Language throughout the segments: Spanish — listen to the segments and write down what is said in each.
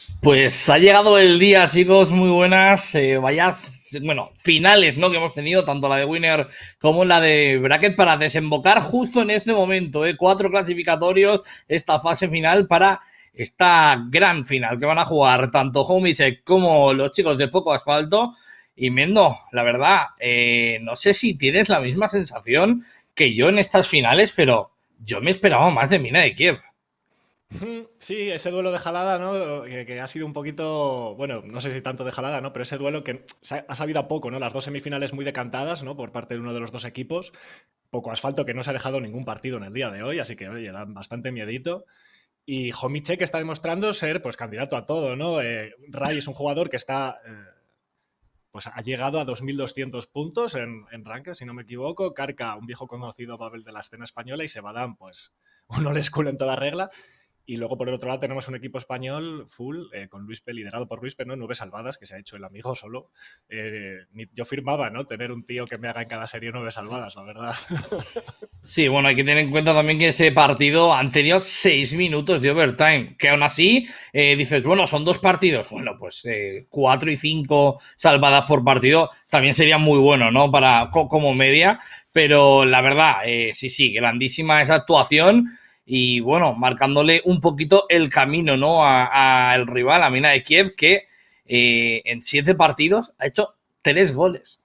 Pues ha llegado el día, chicos, muy buenas. Bueno, finales, ¿no? Que hemos tenido, tanto la de Winner como la de Bracket, para desembocar justo en este momento, ¿eh? 4 clasificatorios, esta fase final para esta gran final que van a jugar tanto Homicek como los chicos de Poco Asfalto. Y Mendo, la verdad, no sé si tienes la misma sensación que yo en estas finales, pero yo me esperaba más de Mina de Kiev. Sí, ese duelo de jalada, ¿no? Que ha sido un poquito, bueno, no sé si tanto de jalada, ¿no? Pero ese duelo que ha sabido a poco, ¿no? Las dos semifinales muy decantadas, ¿no? Por parte de uno de los dos equipos. Poco asfalto que no se ha dejado ningún partido en el día de hoy, así que, oye, da bastante miedito. Y Homicek está demostrando ser, pues, candidato a todo, ¿no? Rai es un jugador que está, pues, ha llegado a 2.200 puntos en Ranked, si no me equivoco. Karka, un viejo conocido Babel de la escena española, y Sebadán, pues, un old school en toda regla. Y luego, por el otro lado, tenemos un equipo español full, con Luispe, liderado por Luispe, ¿no? 9 salvadas, que se ha hecho el amigo solo. Yo firmaba, ¿no? Tener un tío que me haga en cada serie 9 salvadas, la verdad. Sí, bueno, hay que tener en cuenta también que ese partido han tenido 6 minutos de overtime, que aún así dices, bueno, son 2 partidos. Bueno, pues 4 y 5 salvadas por partido también sería muy bueno, ¿no? Como media, pero la verdad, sí, sí, grandísima esa actuación y bueno, marcándole un poquito el camino, ¿no? Al rival, a Mina de Kiev, que en 7 partidos ha hecho 3 goles.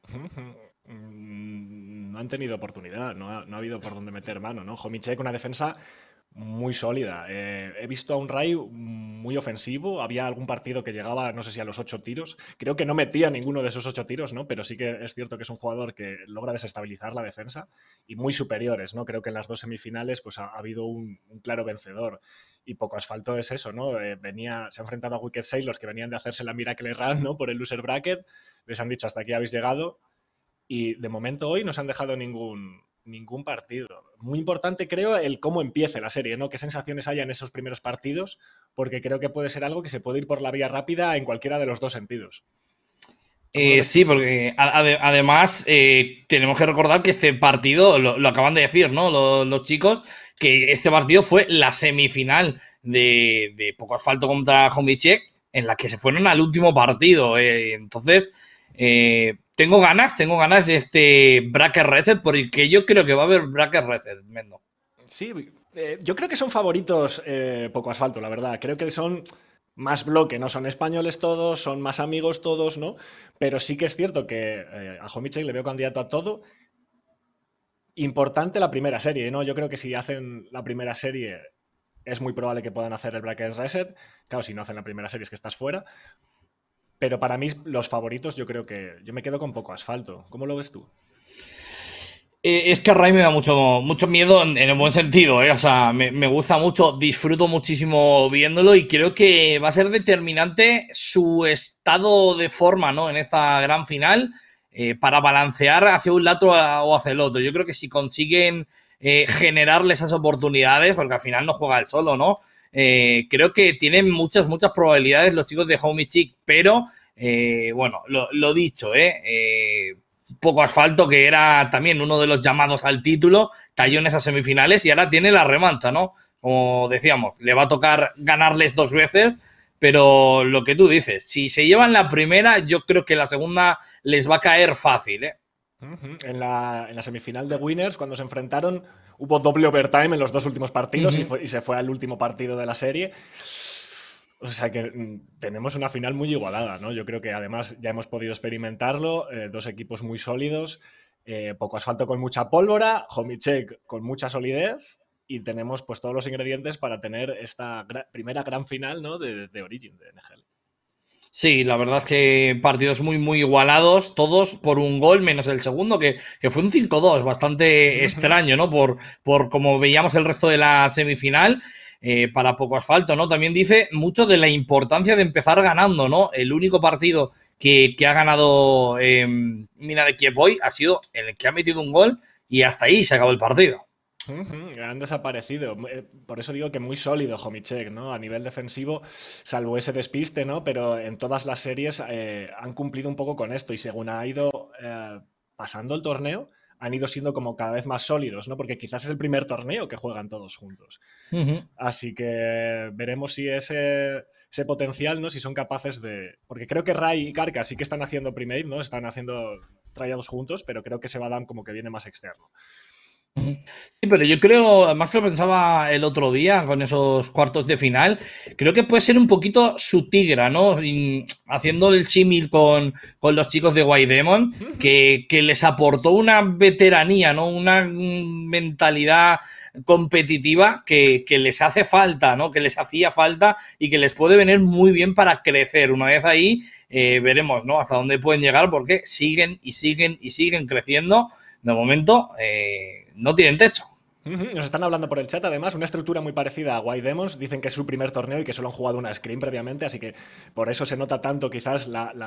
No han tenido oportunidad, no ha habido por dónde meter mano, ¿no? Homicek, una defensa muy sólida. He visto a un Rai muy ofensivo. Había algún partido que llegaba, no sé si a los 8 tiros. Creo que no metía ninguno de esos 8 tiros, ¿no? Pero sí que es cierto que es un jugador que logra desestabilizar la defensa y muy superiores, ¿no? Creo que en las dos semifinales pues ha habido un claro vencedor. Y poco asfalto es eso, ¿no? Se ha enfrentado a Wicked Sailors que venían de hacerse la Miracle Run, ¿no? Por el loser bracket. Les han dicho hasta aquí habéis llegado y de momento hoy no se han dejado ningún partido. Muy importante, creo, el cómo empiece la serie, ¿no? Qué sensaciones haya en esos primeros partidos, porque creo que puede ser algo que se puede ir por la vía rápida en cualquiera de los dos sentidos. ¿Cómo lo ves tú, Sí, Fede? porque además tenemos que recordar que este partido, lo acaban de decir, ¿no? Los chicos, que este partido fue la semifinal de Poco Asfalto contra Homicek, en la que se fueron al último partido. Entonces, tengo ganas de este Bracket Reset, porque yo creo que va a haber Bracket Reset, Mendo. Sí, yo creo que son favoritos poco asfalto, la verdad. Creo que son más bloque, no son españoles todos, son más amigos todos, ¿no? Pero sí que es cierto que a Homicek le veo candidato a todo. Importante la primera serie, ¿no? Yo creo que si hacen la primera serie es muy probable que puedan hacer el bracket reset. Claro, si no hacen la primera serie es que estás fuera. Pero para mí los favoritos yo creo que yo me quedo con poco asfalto. ¿Cómo lo ves tú? Es que Ray me da mucho miedo en el buen sentido, ¿eh? O sea, me gusta mucho, disfruto muchísimo viéndolo y creo que va a ser determinante su estado de forma, ¿no? En esta gran final para balancear hacia un lado o hacia el otro. Yo creo que si consiguen generarle esas oportunidades, porque al final no juega él solo, ¿no? Creo que tienen muchas probabilidades los chicos de Homie Chic, pero bueno, lo dicho, poco asfalto, que era también uno de los llamados al título, cayó en esas semifinales y ahora tiene la revancha, ¿no? Como decíamos, le va a tocar ganarles 2 veces, pero lo que tú dices, si se llevan la primera, yo creo que la segunda les va a caer fácil, ¿eh? En la semifinal de Winners, cuando se enfrentaron, hubo doble overtime en los dos últimos Uh partidos -huh. y se fue al último partido de la serie. O sea que tenemos una final muy igualada, ¿no? Yo creo que además ya hemos podido experimentarlo, dos equipos muy sólidos, poco asfalto con mucha pólvora, Homicek con mucha solidez y tenemos pues todos los ingredientes para tener esta primera gran final, ¿no? de Origin de NGL. Sí, la verdad es que partidos muy igualados, todos por un gol, menos el segundo, que fue un 5-2, bastante extraño, ¿no? Por como veíamos el resto de la semifinal, para poco asfalto, ¿no? También dice mucho de la importancia de empezar ganando, ¿no? El único partido que ha ganado Mina de Kiev hoy ha sido el que ha metido un gol y hasta ahí se acabó el partido. Han desaparecido. Por eso digo que muy sólido Homicek, ¿no? A nivel defensivo, salvo ese despiste, ¿no? Pero en todas las series han cumplido un poco con esto y según ha ido pasando el torneo, han ido siendo como cada vez más sólidos, ¿no? Porque quizás es el primer torneo que juegan todos juntos. Así que veremos si ese potencial, ¿no? Si son capaces de... Porque creo que Rai y Karka sí que están haciendo Primate, ¿no? Están haciendo tryouts juntos, pero creo que Sebadam como que viene más externo. Sí, pero yo creo, además que lo pensaba el otro día con esos cuartos de final, creo que puede ser un poquito su Tigra, ¿no? Haciendo el símil con los chicos de White Demon, que les aportó una veteranía, ¿no? Una mentalidad competitiva que les hace falta, ¿no? Que les hacía falta y que les puede venir muy bien para crecer. Una vez ahí, veremos, ¿no? Hasta dónde pueden llegar, porque siguen y siguen y siguen creciendo. De momento, no tienen techo. Nos están hablando por el chat, además, una estructura muy parecida a White Demons. Dicen que es su primer torneo y que solo han jugado una scrim previamente, así que por eso se nota tanto quizás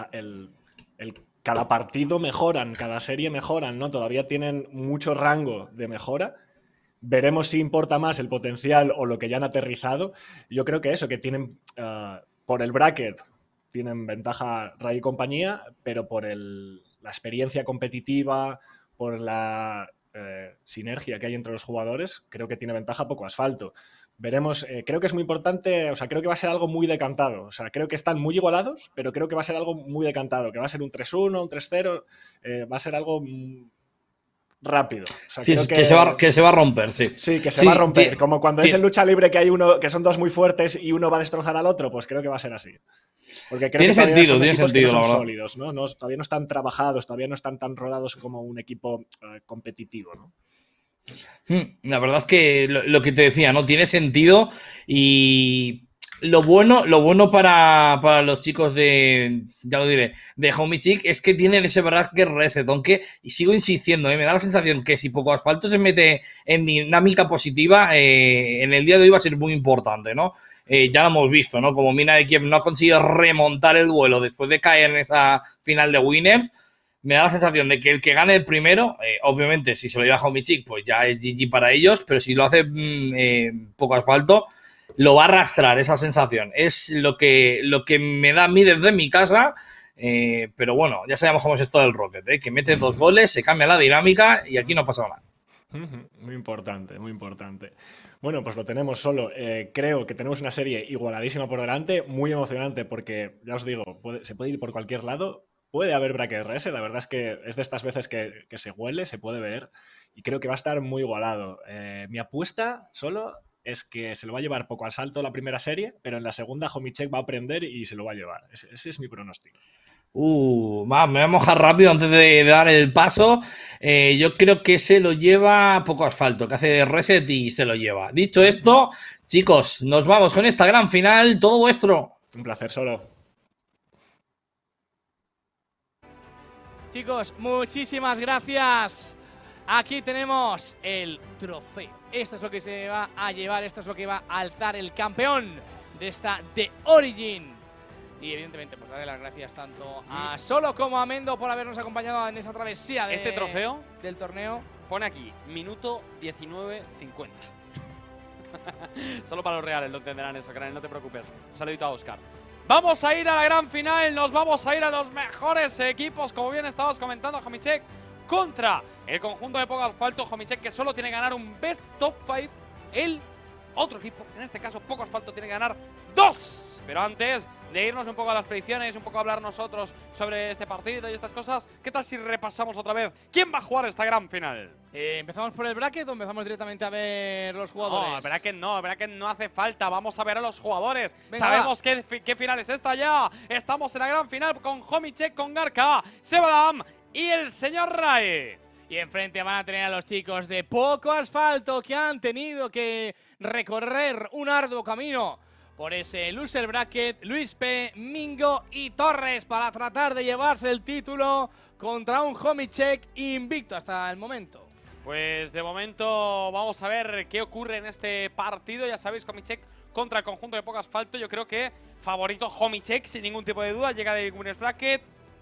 cada partido mejoran, cada serie mejoran, ¿no? Todavía tienen mucho rango de mejora. Veremos si importa más el potencial o lo que ya han aterrizado. Yo creo que eso, que tienen por el bracket, tienen ventaja Rai y compañía, pero por la experiencia competitiva, por la sinergia que hay entre los jugadores, creo que tiene ventaja Poco Asfalto. Veremos, creo que es muy importante, o sea, creo que va a ser algo muy decantado. O sea, creo que están muy igualados, pero creo que va a ser algo muy decantado, que va a ser un 3-1, un 3-0, va a ser algo rápido. O sea, sí, creo que se va a romper, sí. Sí, que se va a romper. Como cuando es en lucha libre que hay uno, que son dos muy fuertes y uno va a destrozar al otro, pues creo que va a ser así. Porque creo tiene que sentido, tiene sentido, no son sólidos, ¿no? Todavía no están trabajados, todavía no están tan rodados como un equipo competitivo, ¿no? La verdad es que lo que te decía, ¿no? Tiene sentido y lo bueno para los chicos ya lo diré, de Homichick es que tienen ese bracket reset, aunque, y sigo insistiendo, me da la sensación que si Poco Asfalto se mete en dinámica positiva, en el día de hoy va a ser muy importante, ¿no? Ya lo hemos visto, ¿no? Como Mina de Kiev no ha conseguido remontar el duelo después de caer en esa final de Winners, me da la sensación de que el que gane el primero, obviamente, si se lo lleva Homichick, pues ya es GG para ellos, pero si lo hace Poco Asfalto, lo va a arrastrar esa sensación. Es lo que me da a mí desde mi casa, pero bueno, ya sabemos cómo es esto del Rocket, que mete 2 goles, se cambia la dinámica y aquí no ha pasado nada. Muy importante, muy importante. Bueno, pues lo tenemos solo. Creo que tenemos una serie igualadísima por delante, muy emocionante porque, ya os digo, se puede ir por cualquier lado. Puede haber bracket RS, la verdad es que es de estas veces que se huele, se puede ver y creo que va a estar muy igualado. Mi apuesta solo es que se lo va a llevar Poco Asfalto la primera serie, pero en la segunda Homicheck va a aprender y se lo va a llevar. Ese es mi pronóstico. Me voy a mojar rápido antes de dar el paso. Yo creo que se lo lleva Poco Asfalto, que hace reset y se lo lleva. Dicho esto, chicos, nos vamos con esta gran final. Todo vuestro. Un placer, Solo. Chicos, muchísimas gracias. Aquí tenemos el trofeo. Esto es lo que se va a llevar, esto es lo que va a alzar el campeón de esta The Origin. Y evidentemente, pues daré las gracias tanto a Solo como a Mendo por habernos acompañado en esta travesía de este trofeo del torneo. Pone aquí, minuto 19:50. Solo para los reales lo entenderán eso, Karen, no te preocupes. Un saludito a Oscar. Vamos a ir a la gran final, nos vamos a ir a los mejores equipos, como bien estabas comentando, Homicheck, contra el conjunto de Poco Asfalto. Homicheck que solo tiene que ganar un best top 5. El otro equipo, en este caso Poco Asfalto, tiene que ganar 2. Pero antes de irnos un poco a las predicciones, un poco a hablar nosotros sobre este partido y estas cosas, ¿qué tal si repasamos otra vez quién va a jugar esta gran final? ¿Empezamos por el bracket o empezamos directamente a ver los jugadores? No, bracket no hace falta, vamos a ver a los jugadores. Venga, sabemos qué final es esta ya. Estamos en la gran final con Homicheck, con Garka, Sebadam y el señor Rai. Y enfrente van a tener a los chicos de Poco Asfalto, que han tenido que recorrer un arduo camino por ese loser bracket. Luis P, Mingo y Torres para tratar de llevarse el título contra un Homicheck invicto hasta el momento. Pues de momento vamos a ver qué ocurre en este partido. Ya sabéis, Homicheck contra el conjunto de Poco Asfalto. Yo creo que favorito Homicheck sin ningún tipo de duda. Llega del winners bracket.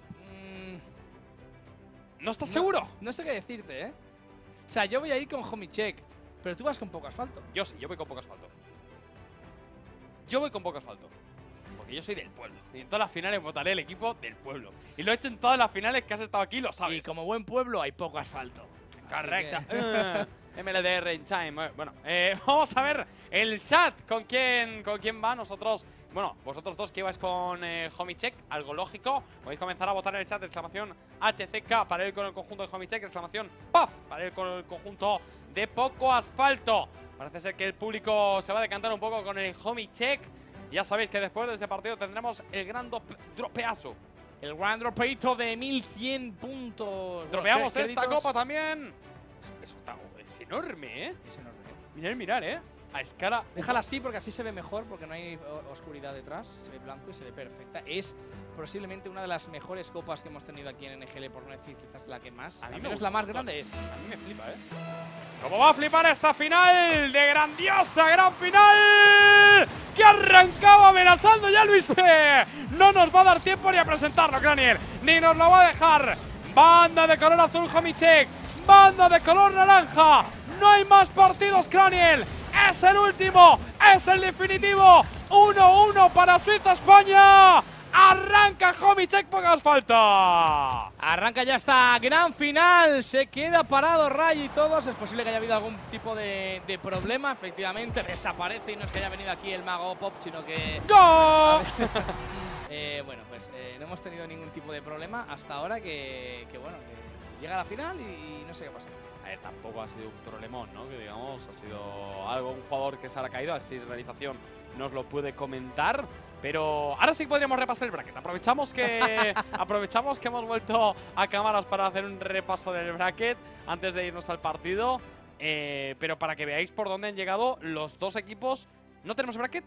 ¿No estás seguro? No sé qué decirte, ¿eh? O sea, yo voy a ir con Homicheck, pero tú vas con Poco Asfalto. Yo sí, yo voy con Poco Asfalto. Yo voy con Poco Asfalto. Porque yo soy del pueblo. Y en todas las finales votaré el equipo del pueblo. Y lo he hecho en todas las finales que has estado aquí, lo sabes. Y como buen pueblo hay Poco Asfalto. Correcto. MLDR in time. Bueno, vamos a ver el chat. ¿Con quién va? Nosotros, bueno, vosotros dos que ibais con Homicek, algo lógico. Podéis comenzar a votar en el chat. Exclamación HCK para ir con el conjunto de Homicek. Exclamación PAF para ir con el conjunto de Poco Asfalto. Parece ser que el público se va a decantar un poco con el Homicek. Ya sabéis que después de este partido tendremos el gran dropeazo. El gran dropeito de 1100 puntos. Dropeamos esta copa también. Es enorme, ¿eh? Es enorme. Mirad, ¿eh? A escala. Déjala así porque así se ve mejor, porque no hay oscuridad detrás. Se ve blanco y se ve perfecta. Es posiblemente una de las mejores copas que hemos tenido aquí en NGL, por no decir quizás la que más. A mí Al me menos gusta la más un grande montón. es. A mí me flipa, ¿eh? ¿Cómo va a flipar esta final de grandiosa gran final? Que arrancaba amenazando ya Luis P. No nos va a dar tiempo ni a presentarlo, Cranier. Ni nos lo va a dejar. Banda de color azul, Homicek. Banda de color naranja. No hay más partidos, Craniel. Es el último. Es el definitivo. 1-1 para Suiza-España. Arranca Homicek por asfalto. Arranca ya esta gran final. Se queda parado Ray y todos. Es posible que haya habido algún tipo de problema. Efectivamente, desaparece y no es que haya venido aquí el mago Pop, sino que… ¡Gol! Bueno, pues no hemos tenido ningún tipo de problema hasta ahora que bueno, que llega la final y no sé qué pasa. A ver, tampoco ha sido un problemón, ¿no? Que digamos, ha sido algo, un jugador que se ha caído, así realización nos lo puede comentar. Pero ahora sí podríamos repasar el bracket. Aprovechamos que hemos vuelto a cámaras para hacer un repaso del bracket antes de irnos al partido. Pero para que veáis por dónde han llegado los dos equipos. ¿No tenemos bracket?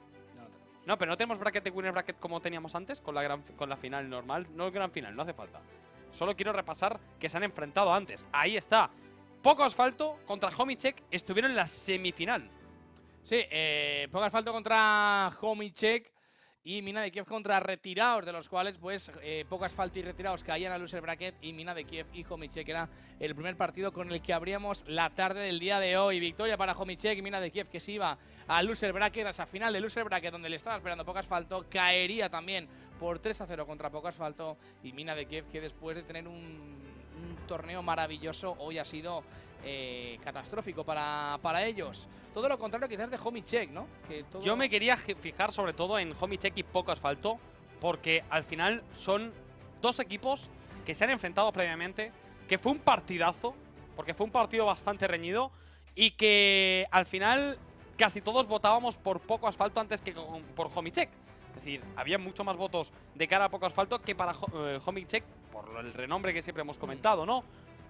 No, pero no tenemos bracket de winner bracket como teníamos antes, con la final normal. No el gran final, no hace falta. Solo quiero repasar que se han enfrentado antes. Ahí está. Poco Asfalto contra Homicek estuvieron en la semifinal. Sí, Poco Asfalto contra Homicek y Mina de Kiev contra Retirados, de los cuales pues Poco Asfalto y Retirados caían al loser bracket y Mina de Kiev y Homicek era el primer partido con el que abríamos la tarde del día de hoy. Victoria para Homicek y Mina de Kiev, que se iba al loser bracket, a esa final del loser bracket donde le estaba esperando Poco Asfalto. Caería también por 3-0 contra Poco Asfalto y Mina de Kiev, que después de tener un torneo maravilloso hoy ha sido catastrófico para ellos. Todo lo contrario quizás de Homicek, ¿no? Que todo… Yo me quería fijar sobre todo en Homicek y Poco Asfalto, porque al final son dos equipos que se han enfrentado previamente, que fue un partidazo, porque fue un partido bastante reñido y que al final casi todos votábamos por Poco Asfalto antes que por Homicek. Es decir, había mucho más votos de cara a Poco Asfalto que para Homicek, por el renombre que siempre hemos comentado, ¿no?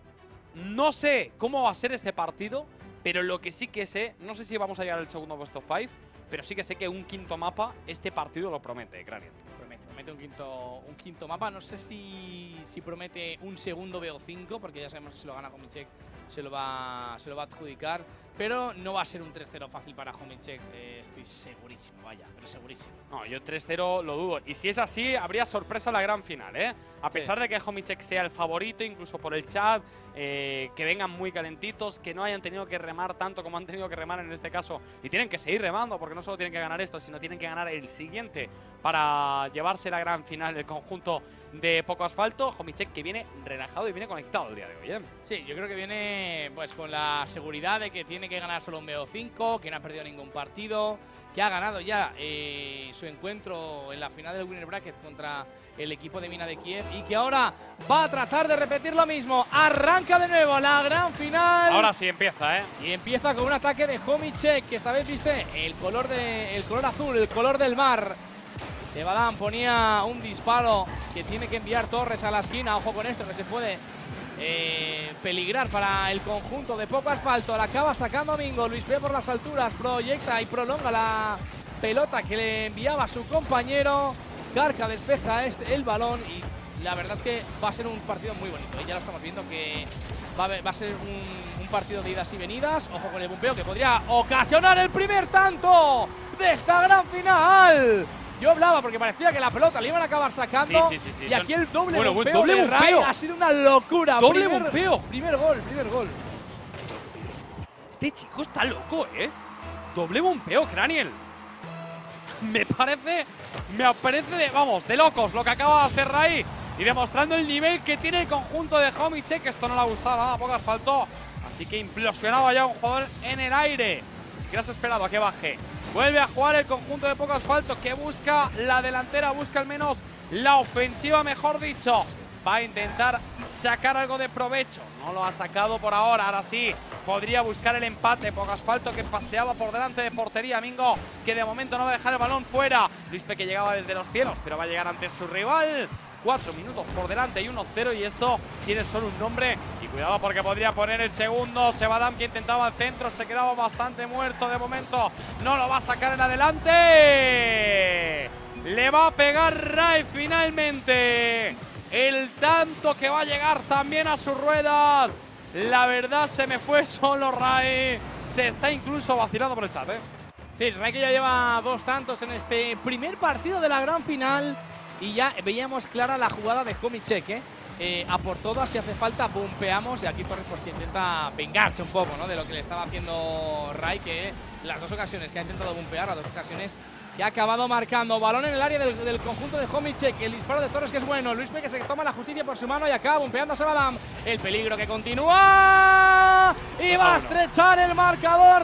No sé cómo va a ser este partido, pero lo que sí que sé, no sé si vamos a llegar al segundo best of 5, pero sí que sé que un quinto mapa, este partido lo promete, Granit. Promete un quinto mapa. No sé si promete un segundo BO5, porque ya sabemos que si lo gana Homicek se lo va a adjudicar. Pero no va a ser un 3-0 fácil para Homicek, estoy segurísimo, vaya, pero segurísimo. No, yo 3-0 lo dudo. Y si es así, habría sorpresa en la gran final, ¿eh? A pesar de que Homicek sea el favorito, incluso por el chat, que vengan muy calentitos, que no hayan tenido que remar tanto como han tenido que remar en este caso. Y tienen que seguir remando, porque no solo tienen que ganar esto, sino tienen que ganar el siguiente para llevarse la gran final el conjunto de Poco Asfalto. Homicek que viene relajado y viene conectado el día de hoy, ¿eh? Sí, yo creo que viene pues con la seguridad de que tiene que ganar solo un BO5, que no ha perdido ningún partido, que ha ganado ya su encuentro en la final del winner bracket contra el equipo de Mina de Kiev y que ahora va a tratar de repetir lo mismo. Arranca de nuevo la gran final. Ahora sí empieza, ¿eh? Y empieza con un ataque de Homicek, que esta vez viste el color azul, el color del mar. Sebadan ponía un disparo que tiene que enviar Torres a la esquina. Ojo con esto, que se puede peligrar para el conjunto de Poco Asfalto. La acaba sacando Mingo. Luis P por las alturas proyecta y prolonga la pelota que le enviaba a su compañero. Carca despeja el balón y la verdad es que va a ser un partido muy bonito. Ya lo estamos viendo que va a ser un partido de idas y venidas. Ojo con el bumpeo que podría ocasionar el primer tanto de esta gran final. Yo hablaba porque parecía que la pelota le iban a acabar sacando. Sí. Y aquí el doble bumpeo doble de Ray bumpeo. ha sido una locura. Doble bumpeo. Primer gol. Este chico está loco, ¿eh? Doble bumpeo, Craniel. Me parece de, vamos, de locos lo que acaba de hacer Ray y demostrando el nivel que tiene el conjunto de Homicek. Esto no le ha gustado nada a Poco Asfalto, así que implosionaba ya un jugador en el aire. Ni siquiera has esperado a que baje. Vuelve a jugar el conjunto de Poco Asfalto, que busca la delantera, busca al menos la ofensiva, mejor dicho. Va a intentar sacar algo de provecho. No lo ha sacado por ahora. Ahora sí, podría buscar el empate. Poco Asfalto, que paseaba por delante de portería. Mingo, que de momento no va a dejar el balón fuera. Luispe, que llegaba desde los cielos, pero va a llegar ante su rival. 4 minutos por delante y 1-0, y esto tiene solo un nombre. Y cuidado, porque podría poner el segundo. Sebadam, que intentaba el centro, se quedaba bastante muerto de momento. No lo va a sacar en adelante. Le va a pegar Rai finalmente. El tanto que va a llegar también a sus ruedas. La verdad, se me fue solo Rai. Se está incluso vacilando por el chat, Sí, Rai, que ya lleva 2 tantos en este primer partido de la gran final. Y ya veíamos clara la jugada de Homicek, a por todas, si hace falta, bumpeamos. Y aquí Torres, porque intenta vengarse un poco, ¿no?, de lo que le estaba haciendo Rai, que las 2 ocasiones que ha intentado bumpear, las 2 ocasiones que ha acabado marcando. Balón en el área del conjunto de Homicek. El disparo de Torres, que es bueno. Luispe, que se toma la justicia por su mano y acaba bumpeando a Sebadam. El peligro que continúa. Y va a estrechar el marcador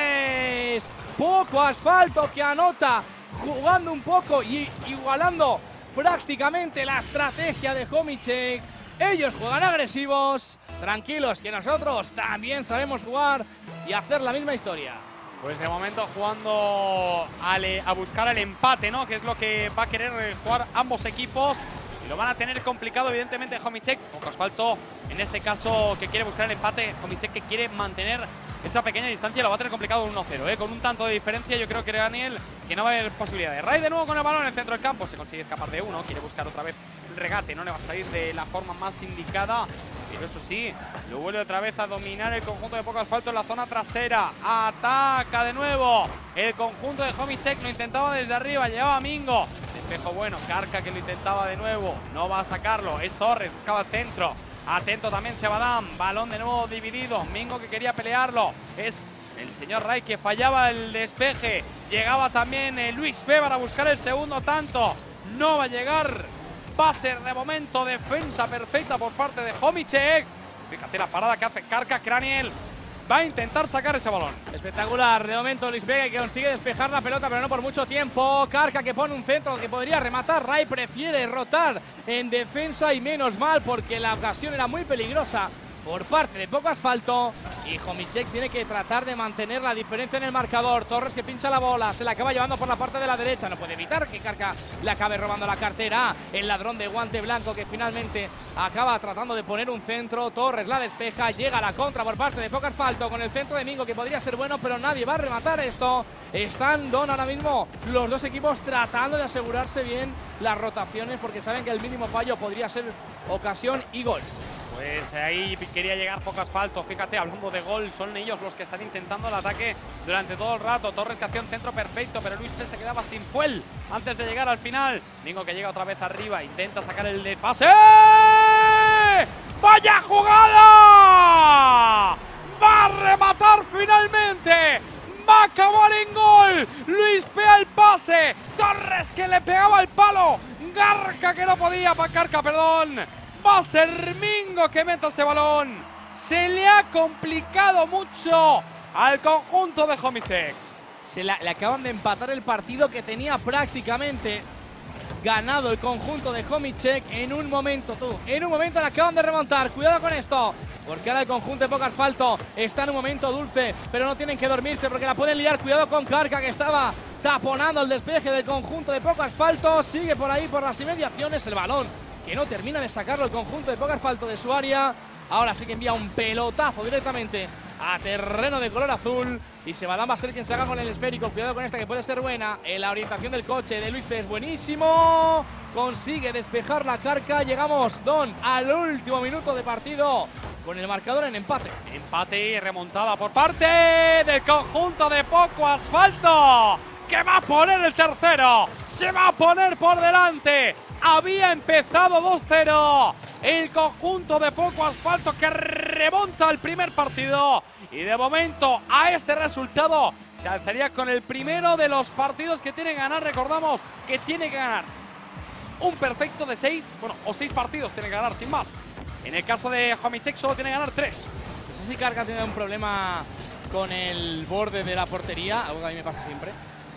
Torres. Poco Asfalto, que anota jugando un poco y igualando prácticamente la estrategia de Homicek. Ellos juegan agresivos, tranquilos, que nosotros también sabemos jugar y hacer la misma historia. Pues de momento jugando a buscar el empate, ¿no?, que es lo que va a querer jugar ambos equipos. Y lo van a tener complicado, evidentemente, Homicek. Poco Asfalto, en este caso, que quiere buscar el empate. Homicek, que quiere mantener esa pequeña distancia, lo va a tener complicado 1-0, con un tanto de diferencia. Yo creo que Daniel, que no va a haber posibilidades. Rai de nuevo con el balón en el centro del campo, se consigue escapar de uno, quiere buscar otra vez el regate, no le va a salir de la forma más indicada, pero eso sí, lo vuelve otra vez a dominar el conjunto de Poco Asfalto en la zona trasera. Ataca de nuevo el conjunto de Homicek, lo intentaba desde arriba, llevaba Mingo, despejo bueno, Carca, que lo intentaba de nuevo, no va a sacarlo, es Torres, buscaba el centro. Atento también Sebadam, balón de nuevo dividido. Mingo, que quería pelearlo, es el señor Rai, que fallaba el despeje. Llegaba también Luis P para buscar el segundo tanto. No va a llegar. Va a ser de momento defensa perfecta por parte de Homicek. Fíjate la parada que hace Carca. Craniel va a intentar sacar ese balón. Espectacular, de momento Luis Vega, que consigue despejar la pelota, pero no por mucho tiempo. Carca, que pone un centro que podría rematar. Rai prefiere rotar en defensa, y menos mal, porque la ocasión era muy peligrosa por parte de Poco Asfalto. Y Homicek tiene que tratar de mantener la diferencia en el marcador. Torres, que pincha la bola, se la acaba llevando por la parte de la derecha. No puede evitar que Carca le acabe robando la cartera. El ladrón de guante blanco, que finalmente acaba tratando de poner un centro. Torres la despeja, llega a la contra por parte de Poco Asfalto con el centro de Mingo, que podría ser bueno, pero nadie va a rematar esto. Están ahora mismo los 2 equipos tratando de asegurarse bien las rotaciones, porque saben que el mínimo fallo podría ser ocasión y gol. Pues ahí quería llegar Poco Asfalto. Fíjate, hablando de gol, son ellos los que están intentando el ataque durante todo el rato. Torres, que hacía un centro perfecto, pero Luis P se quedaba sin fuel antes de llegar al final. Mingo, que llega otra vez arriba, intenta sacar el pase. ¡Vaya jugada! ¡Va a rematar finalmente! ¡Va a acabar en gol! Luis P al pase. Torres, que le pegaba el palo. Carca, que no podía. Carca, perdón. Va a ser Mingo que meta ese balón. Se le ha complicado mucho al conjunto de Homicek. Le acaban de empatar el partido que tenía prácticamente ganado el conjunto de Homicek en un momento, En un momento le acaban de remontar. Cuidado con esto, porque ahora el conjunto de Poco Asfalto está en un momento dulce, pero no tienen que dormirse porque la pueden liar. Cuidado con Carca, que estaba taponando el despeje del conjunto de Poco Asfalto. Sigue por ahí, por las inmediaciones, el balón, que no termina de sacarlo el conjunto de Poco Asfalto de su área. Ahora sí que envía un pelotazo directamente a terreno de color azul, y Sebadam va a ser quien se haga con el esférico. Cuidado con esta, que puede ser buena. La orientación del coche de Luis P es buenísimo. Consigue despejar la Carca. Llegamos, al último minuto de partido, con el marcador en empate. Empate y remontada por parte del conjunto de Poco Asfalto, que va a poner el tercero. Se va a poner por delante. Había empezado 2-0 el conjunto de Poco Asfalto, que remonta el primer partido, y de momento a este resultado se alzaría con el primero de los partidos que tiene que ganar. Recordamos que tiene que ganar un perfecto de 6, bueno, o 6 partidos tiene que ganar sin más. En el caso de Homicek solo tiene que ganar 3. No sé si Karka tiene un problema con el borde de la portería, algo que a mí me pasa siempre.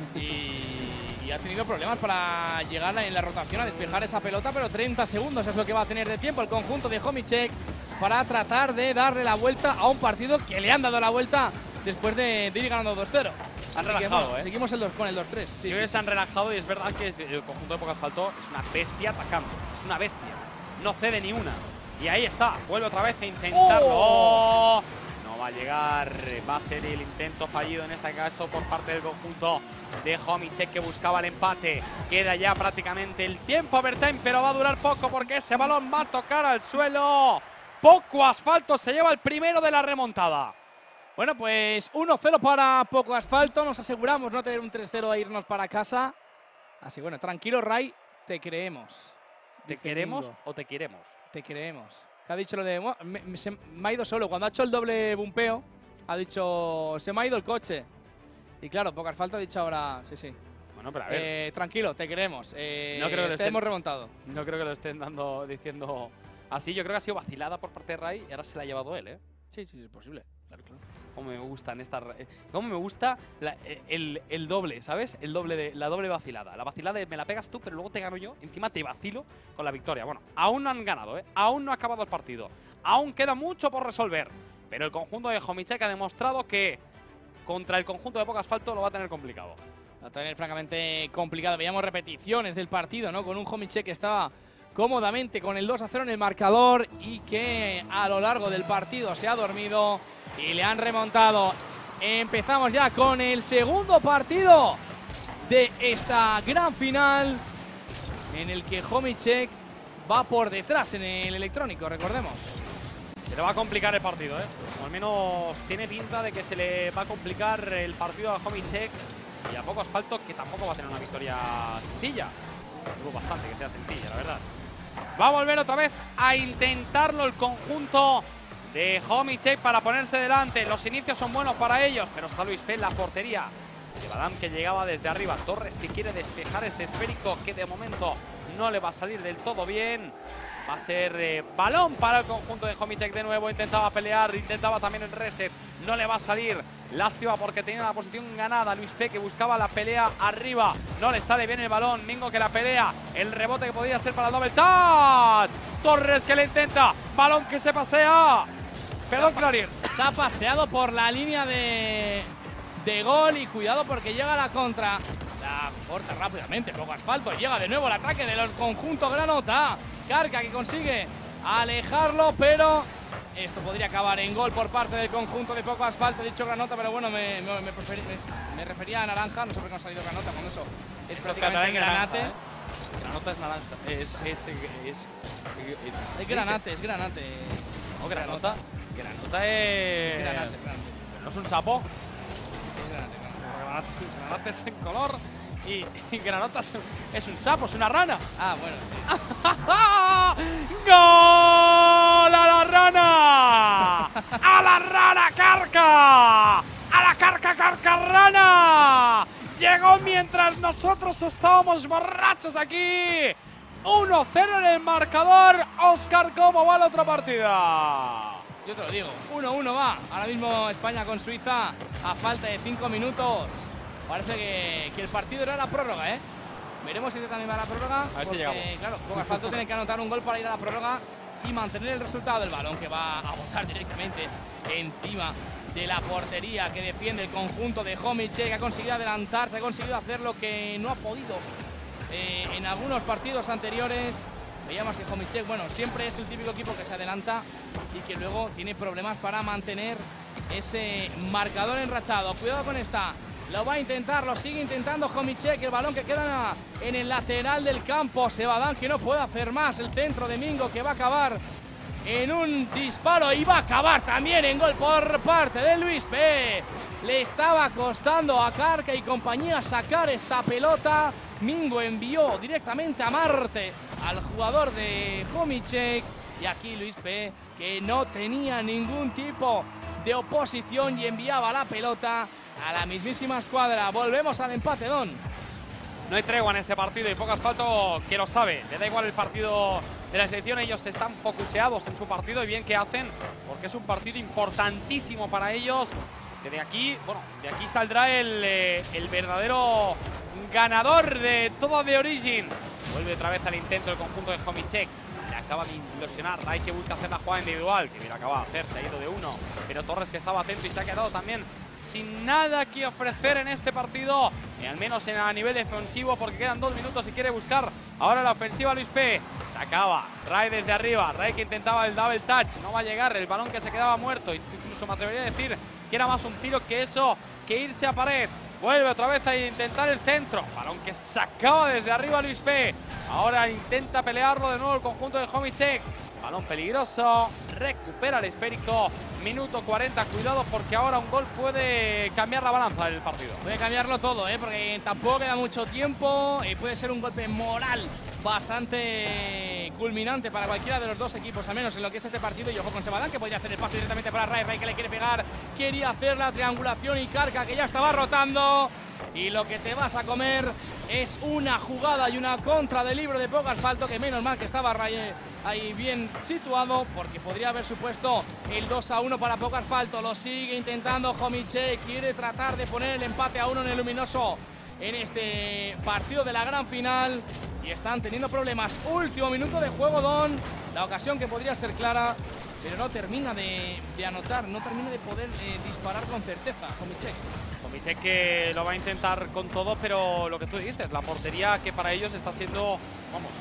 Y ha tenido problemas para llegar en la rotación a despejar esa pelota, pero 30 segundos es lo que va a tener de tiempo el conjunto de Homicek para tratar de darle la vuelta a un partido que le han dado la vuelta después de ir ganando 2-0. Han relajado, bueno, seguimos con el 2-3. Sí, se han relajado y es verdad que el conjunto de Poco Asfalto es una bestia atacando. Es una bestia. No cede ni una. Y ahí está. Vuelve otra vez a intentarlo. ¡Oh! No va a llegar. Va a ser el intento fallido en este caso por parte del conjunto de Homicek, que buscaba el empate. Queda ya prácticamente el tiempo overtime, pero va a durar poco porque ese balón va a tocar al suelo. Poco Asfalto se lleva el primero de la remontada. Bueno, pues 1-0 para Poco Asfalto. Nos aseguramos no tener un 3-0 e irnos para casa. Así bueno, tranquilo, Ray, te creemos. ¿Te queremos o te queremos? Te creemos. ¿Qué ha dicho lo de...? Me ha ido solo. Cuando ha hecho el doble bumpeo, ha dicho... Se me ha ido el coche. Y claro, Poco Asfalto ha dicho ahora... Sí. Bueno, pero a ver. Tranquilo, te queremos. No creo que te hemos remontado. No creo que lo estén diciendo así. Yo creo que ha sido vacilada por parte de Ray y ahora se la ha llevado él, ¿eh? Sí, es posible. Claro. Cómo me gustan estas. Cómo me gusta el doble, ¿sabes? La doble vacilada. La vacilada me la pegas tú, pero luego te gano yo. Encima te vacilo con la victoria. Bueno, aún no han ganado, ¿eh? Aún no ha acabado el partido. Aún queda mucho por resolver. Pero el conjunto de Homicek ha demostrado que contra el conjunto de Poco Asfalto lo va a tener complicado. Va a tener francamente complicado. Veíamos repeticiones del partido, ¿no? Con un Homicek que estaba cómodamente con el 2-0 en el marcador y que a lo largo del partido se ha dormido y le han remontado. Empezamos ya con el segundo partido de esta gran final en el que Homicek va por detrás en el electrónico, recordemos. Se le va a complicar el partido, ¿eh? O al menos tiene pinta de que se le va a complicar el partido a Homicek y a Poco Asfalto, que tampoco va a tener una victoria sencilla. Dudo bastante que sea sencilla, la verdad. Va a volver otra vez a intentarlo el conjunto de Homicek para ponerse delante. Los inicios son buenos para ellos, pero está Luis P en la portería. Sebadam, que llegaba desde arriba. Torres, que quiere despejar este esférico que de momento no le va a salir del todo bien. Va a ser balón para el conjunto de Homicek de nuevo. Intentaba pelear, intentaba también el reset. No le va a salir. Lástima porque tenía la posición ganada. Luis P, que buscaba la pelea arriba. No le sale bien el balón. Mingo, que la pelea. El rebote que podía ser para el double touch. Torres, que le intenta. Balón que se pasea. Perdón, Clarín. Se ha paseado por la línea de gol y cuidado porque llega la contra. La corta rápidamente. Poco Asfalto. Llega de nuevo el ataque de los conjuntos Granota. Karka, que consigue alejarlo, pero esto podría acabar en gol por parte del conjunto de Poco Asfalto. He dicho Granota, pero bueno, me refería a naranja. No sé por qué no ha salido Granota con eso. Es prácticamente granate. Naranja, ¿eh? Granota es naranja. Es granate, es granate. No, Granota. Granota es. Granate. ¿No es un sapo? Es granate. Granate es en color y Granota es un sapo, es una rana. Ah, bueno, sí. ¡Gol a la rana! ¡A la rana Karka! ¡A la Karka rana! Llegó mientras nosotros estábamos borrachos aquí. 1-0 en el marcador. Óscar, ¿cómo va la otra partida? Yo te lo digo, 1-1 va. Ahora mismo España con Suiza a falta de 5 minutos. Parece que el partido era la prórroga, ¿eh? Veremos si también va a la prórroga. A ver si llegamos. Claro, Poco Asfalto tiene que anotar un gol para ir a la prórroga y mantener el resultado del balón, que va a botar directamente encima de la portería que defiende el conjunto de Homicek. Ha conseguido adelantarse, ha conseguido hacer lo que no ha podido en algunos partidos anteriores. Veíamos que Homicek, bueno, siempre es el típico equipo que se adelanta y que luego tiene problemas para mantener ese marcador enrachado. Cuidado con esta. Lo va a intentar, lo sigue intentando Homicek. El balón que queda en el lateral del campo. Sebadam, que no puede hacer más. El centro de Mingo, que va a acabar en un disparo y va a acabar también en gol por parte de Luis P. Le estaba costando a Karka y compañía sacar esta pelota. Mingo envió directamente a Marte al jugador de Homicek. Y aquí Luis P, que no tenía ningún tipo de oposición y enviaba la pelota a la mismísima escuadra. Volvemos al empate, Don. No hay tregua en este partido y Poco Asfalto que lo sabe. Le da igual el partido de la selección. Ellos están focuseados en su partido y bien que hacen, porque es un partido importantísimo para ellos. Que de aquí, bueno, de aquí saldrá el verdadero ganador de toda The Origin. Vuelve otra vez al intento el conjunto de Homicek. Le acaba de implosionar. Rai que busca hacer la jugada individual, que bien acaba de hacer, se ha ido de uno. Pero Torres que estaba atento y se ha quedado también sin nada que ofrecer en este partido, al menos a nivel defensivo, porque quedan 2 minutos y quiere buscar ahora la ofensiva Luis P. Se acaba, Rai desde arriba, Rai que intentaba el double touch, no va a llegar, el balón que se quedaba muerto, incluso me atrevería a decir que era más un tiro que eso, que irse a pared. Vuelve otra vez a intentar el centro, balón que sacaba desde arriba Luis P. Ahora intenta pelearlo de nuevo el conjunto de Homicek. Balón peligroso, recupera el esférico, minuto 40, cuidado porque ahora un gol puede cambiar la balanza del partido. Puede cambiarlo todo, porque tampoco queda mucho tiempo y puede ser un golpe moral bastante culminante para cualquiera de los dos equipos, al menos en lo que es este partido. Y ojo con Sebadán, que podría hacer el pase directamente para Rai, Rai que le quiere pegar, quería hacer la triangulación y Carca que ya estaba rotando. Y lo que te vas a comer es una jugada y una contra del libro de Poco Asfalto, que menos mal que estaba Rai ahí bien situado, porque podría haber supuesto el 2-1 para Poco Asfalto. Lo sigue intentando Homicek, quiere tratar de poner el empate a 1 en el luminoso en este partido de la gran final, y están teniendo problemas. Último minuto de juego, Don, la ocasión que podría ser clara, pero no termina de anotar, no termina de poder disparar con certeza Homicek. Homicek que lo va a intentar con todo, pero lo que tú dices, la portería que para ellos está siendo, vamos,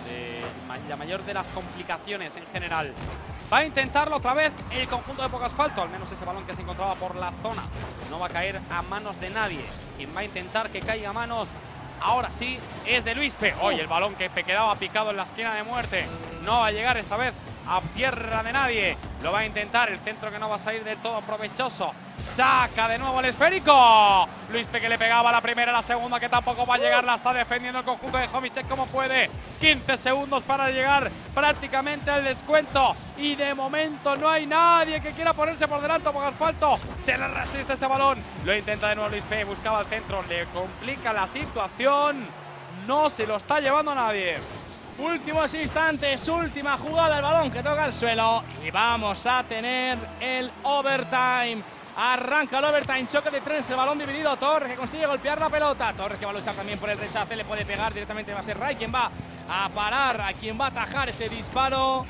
la mayor de las complicaciones en general. Va a intentarlo otra vez el conjunto de Poco Asfalto, al menos ese balón que se encontraba por la zona no va a caer a manos de nadie. Quien va a intentar que caiga a manos, ahora sí, es de Luis P. Hoy el balón que quedaba picado en la esquina de muerte no va a llegar esta vez a tierra de nadie. Lo va a intentar, el centro que no va a salir del todo provechoso. Saca de nuevo el esférico. Luis P que le pegaba la primera, la segunda que tampoco va a llegar. La está defendiendo el conjunto de Homicek como puede. 15 segundos para llegar prácticamente al descuento. Y de momento no hay nadie que quiera ponerse por delante. Poco Asfalto se le resiste este balón. Lo intenta de nuevo Luis P, buscaba el centro. Le complica la situación. No se lo está llevando nadie. Últimos instantes, última jugada, el balón que toca el suelo y vamos a tener el overtime. Arranca el overtime, choque de trenes, el balón dividido. Torres que consigue golpear la pelota. Torres que va a luchar también por el rechace, le puede pegar directamente. Va a ser Rai quien va a parar, a quien va a atajar ese disparo.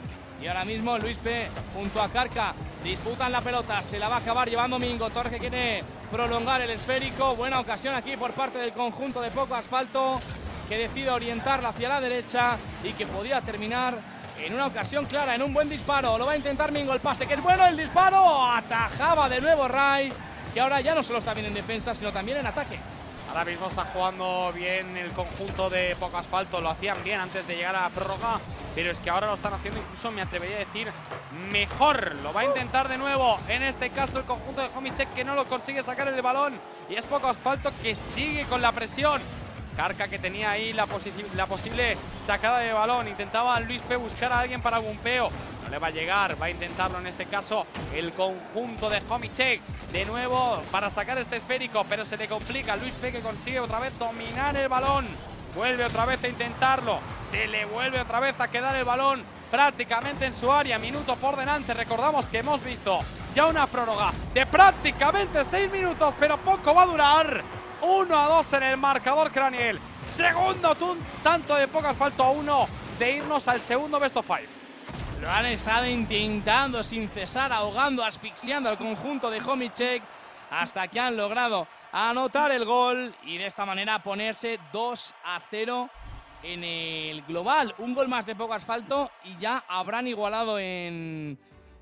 Y ahora mismo Luis P junto a Carca disputan la pelota, se la va a acabar llevando Mingo. Torres que quiere prolongar el esférico. Buena ocasión aquí por parte del conjunto de Poco Asfalto, que decide orientarla hacia la derecha y que podía terminar en una ocasión clara, en un buen disparo. Lo va a intentar Mingo, el pase que es bueno, el disparo. Atajaba de nuevo Rai, que ahora ya no solo está bien en defensa, sino también en ataque. Ahora mismo está jugando bien el conjunto de Poco Asfalto, lo hacían bien antes de llegar a la prórroga, pero es que ahora lo están haciendo incluso, me atrevería a decir, mejor. Lo va a intentar de nuevo, en este caso el conjunto de Homicek, que no lo consigue sacar el balón, y es Poco Asfalto que sigue con la presión. Carca que tenía ahí la posible sacada de balón, intentaba Luis P buscar a alguien para bumpeo, no le va a llegar, va a intentarlo en este caso el conjunto de Homicek de nuevo para sacar este esférico, pero se le complica. Luis P que consigue otra vez dominar el balón, vuelve otra vez a intentarlo, se le vuelve otra vez a quedar el balón prácticamente en su área, minuto por delante. Recordamos que hemos visto ya una prórroga de prácticamente 6 minutos, pero poco va a durar. 1-2 en el marcador, Craniel. Segundo tanto de Poco Asfalto a 1 de irnos al segundo best of 5. Lo han estado intentando sin cesar, ahogando, asfixiando al conjunto de Homicek, hasta que han logrado anotar el gol y de esta manera ponerse 2-0 en el global. Un gol más de Poco Asfalto y ya habrán igualado en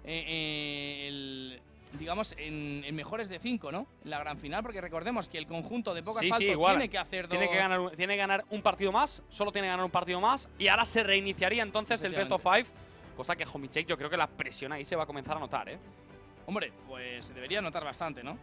mejores de 5, ¿no? En la gran final, porque recordemos que el conjunto de Poco Asfalto tiene que hacer dos. Tiene que ganar un partido más, solo tiene que ganar un partido más y ahora se reiniciaría entonces el best of 5, cosa que Homicek yo creo que la presión ahí se va a comenzar a notar, ¿eh? Hombre, pues se debería notar bastante, ¿no?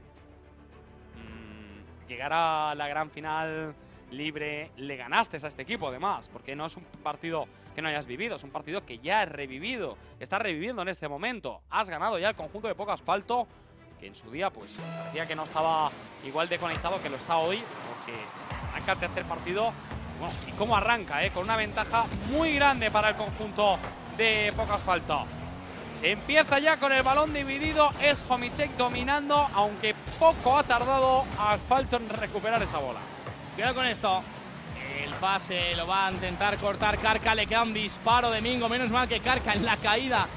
Llegar a la gran final libre, le ganaste a este equipo además, porque no es un partido que no hayas vivido, es un partido que ya has revivido, estás reviviendo en este momento. Has ganado ya el conjunto de Poco Asfalto, que en su día pues parecía que no estaba igual de conectado que lo está hoy, porque arranca el tercer partido. Bueno, y cómo arranca, con una ventaja muy grande para el conjunto de Poco Asfalto. Se empieza ya con el balón dividido, es Homicek dominando, aunque poco ha tardado Asfalto en recuperar esa bola. Cuidado con esto. El pase lo va a intentar cortar Karka, le queda un disparo de Mingo. Menos mal que Karka en la caída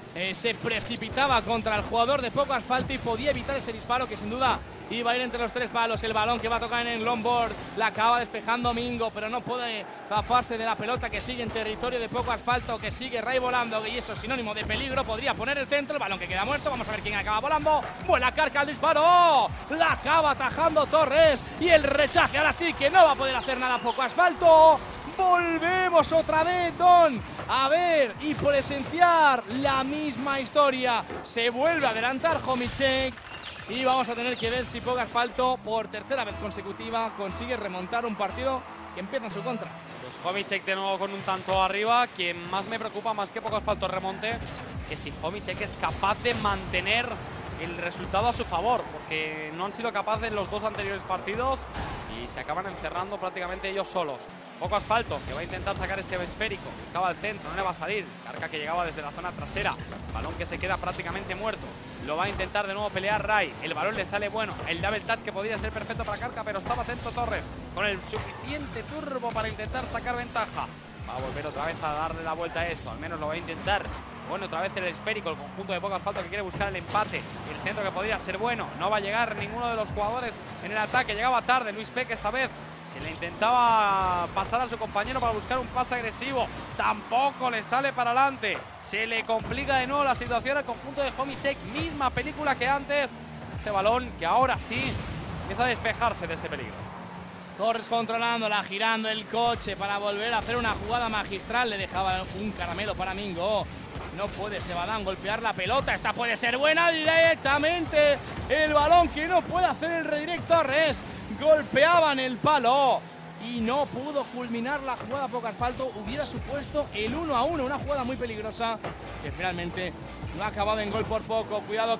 se precipitaba contra el jugador de Poco Asfalto y podía evitar ese disparo que sin duda iba a ir entre los tres palos. El balón que va a tocar en el longboard la acaba despejando Mingo, pero no puede zafarse de la pelota que sigue en territorio de Poco Asfalto, que sigue Ray volando, y eso es sinónimo de peligro. Podría poner el centro, el balón que queda muerto. Vamos a ver quién acaba volando. Buena Karka, el disparo, la acaba atajando Torres, y el rechace ahora sí que no va a poder hacer nada Poco Asfalto. Volvemos otra vez, Don, a ver y presenciar la misma historia. Se vuelve a adelantar Homicek y vamos a tener que ver si Poco Asfalto por tercera vez consecutiva consigue remontar un partido que empieza en su contra. Pues Homicek de nuevo con un tanto arriba. Quien más me preocupa, más que Poco Asfalto remonte, que si Homicek es capaz de mantener el resultado a su favor, porque no han sido capaces en los dos anteriores partidos y se acaban encerrando prácticamente ellos solos. Poco Asfalto, que va a intentar sacar este esférico, buscaba el centro, no le va a salir. Karka que llegaba desde la zona trasera, balón que se queda prácticamente muerto. Lo va a intentar de nuevo pelear Ray, el balón le sale bueno, el double touch que podría ser perfecto para Karka, pero estaba atento Torres, con el suficiente turbo para intentar sacar ventaja. Va a volver otra vez a darle la vuelta a esto, al menos lo va a intentar. Bueno, otra vez el esférico, el conjunto de Poco Asfalto que quiere buscar el empate. El centro que podría ser bueno, no va a llegar ninguno de los jugadores en el ataque. Llegaba tarde Luis Peck esta vez. Se le intentaba pasar a su compañero para buscar un pase agresivo. Tampoco le sale para adelante. Se le complica de nuevo la situación al conjunto de Homicek. Misma película que antes. Este balón que ahora sí empieza a despejarse de este peligro. Torres controlándola, girando el coche para volver a hacer una jugada magistral. Le dejaba un caramelo para Mingo. No puede Sebadán golpear la pelota. Esta puede ser buena directamente. El balón que no puede hacer el redirect Torres. Golpeaban el palo y no pudo culminar la jugada. Poco Asfalto hubiera supuesto el 1-1. Una jugada muy peligrosa que finalmente no ha acabado en gol por poco. Cuidado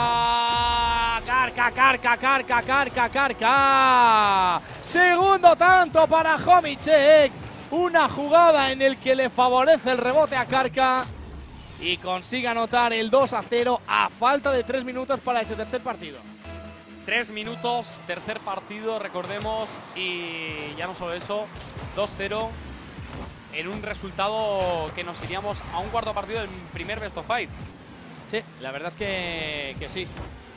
Karka. Karka. Segundo tanto para Homicek. Una jugada en el que le favorece el rebote a Karka y consigue anotar el 2-0 a falta de 3 minutos para este tercer partido. 3 minutos, tercer partido, recordemos, y ya no solo eso, 2-0 en un resultado que nos iríamos a un cuarto partido del primer Best of Five. Sí, la verdad es que sí.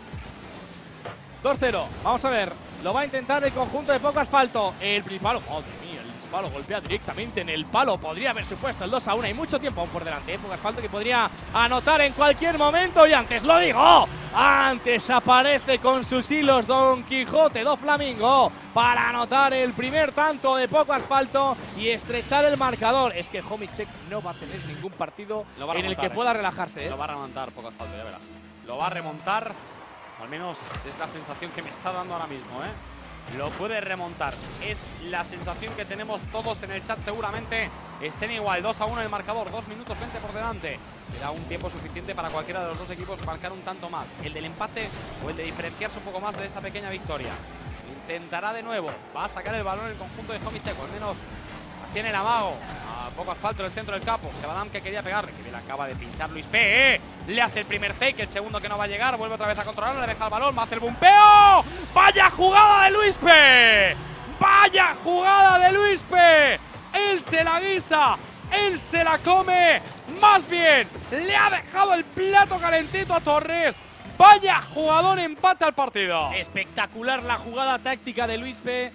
2-0, vamos a ver, lo va a intentar el conjunto de Poco Asfalto. El palo, madre mía, el disparo golpea directamente en el palo. Podría haber supuesto el 2-1, hay mucho tiempo aún por delante. Poco Asfalto que podría anotar en cualquier momento, y antes lo digo. Antes aparece con sus hilos Don Quijote do Flamingo para anotar el primer tanto de Poco Asfalto y estrechar el marcador. Es que Homicek no va a tener ningún partido en el que pueda relajarse. Lo va a remontar Poco Asfalto, ya verás. Lo va a remontar, al menos es la sensación que me está dando ahora mismo, Lo puede remontar, es la sensación que tenemos todos en el chat. Seguramente estén igual, 2-1 el marcador, 2 minutos 20 por delante. Queda un tiempo suficiente para cualquiera de los dos equipos marcar un tanto más, el del empate o el de diferenciarse un poco más de esa pequeña victoria. Intentará de nuevo, va a sacar el balón el conjunto de Homicek, al menos tiene el amago. A Poco Asfalto en el centro del campo. Sebadán que quería pegarle, que bien acaba de pinchar Luis P. Le hace el primer fake, el segundo que no va a llegar. Vuelve otra vez a controlarlo, le deja el balón, va a hacer el bumpeo. ¡Vaya jugada de Luis P! ¡Vaya jugada de Luis P! Él se la guisa, él se la come. Más bien, le ha dejado el plato calentito a Torres. ¡Vaya jugador, empate al partido! Espectacular la jugada táctica de Luis P,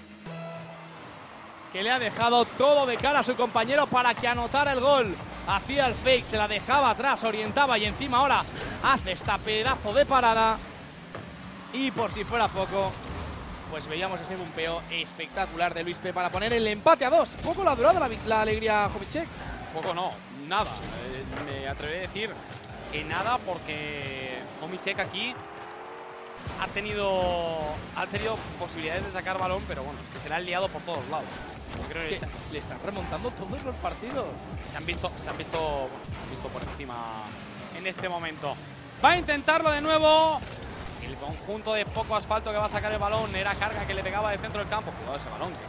que le ha dejado todo de cara a su compañero para que anotara el gol. Hacía el fake, se la dejaba atrás, orientaba y encima ahora hace esta pedazo de parada. Y por si fuera poco, pues veíamos ese bumpeo espectacular de Luis P para poner el empate a 2. Poco le ha durado la alegría a Homicek. Poco no, nada. Me atreveré a decir que nada, porque Homicek aquí ha tenido posibilidades de sacar balón, pero bueno, que se la han liado por todos lados. Creo que le están remontando todos los partidos. Se han visto por encima en este momento. Va a intentarlo de nuevo el conjunto de Poco Asfalto, que va a sacar el balón. Era Karka que le pegaba de centro del campo. Cuidado ese balón, que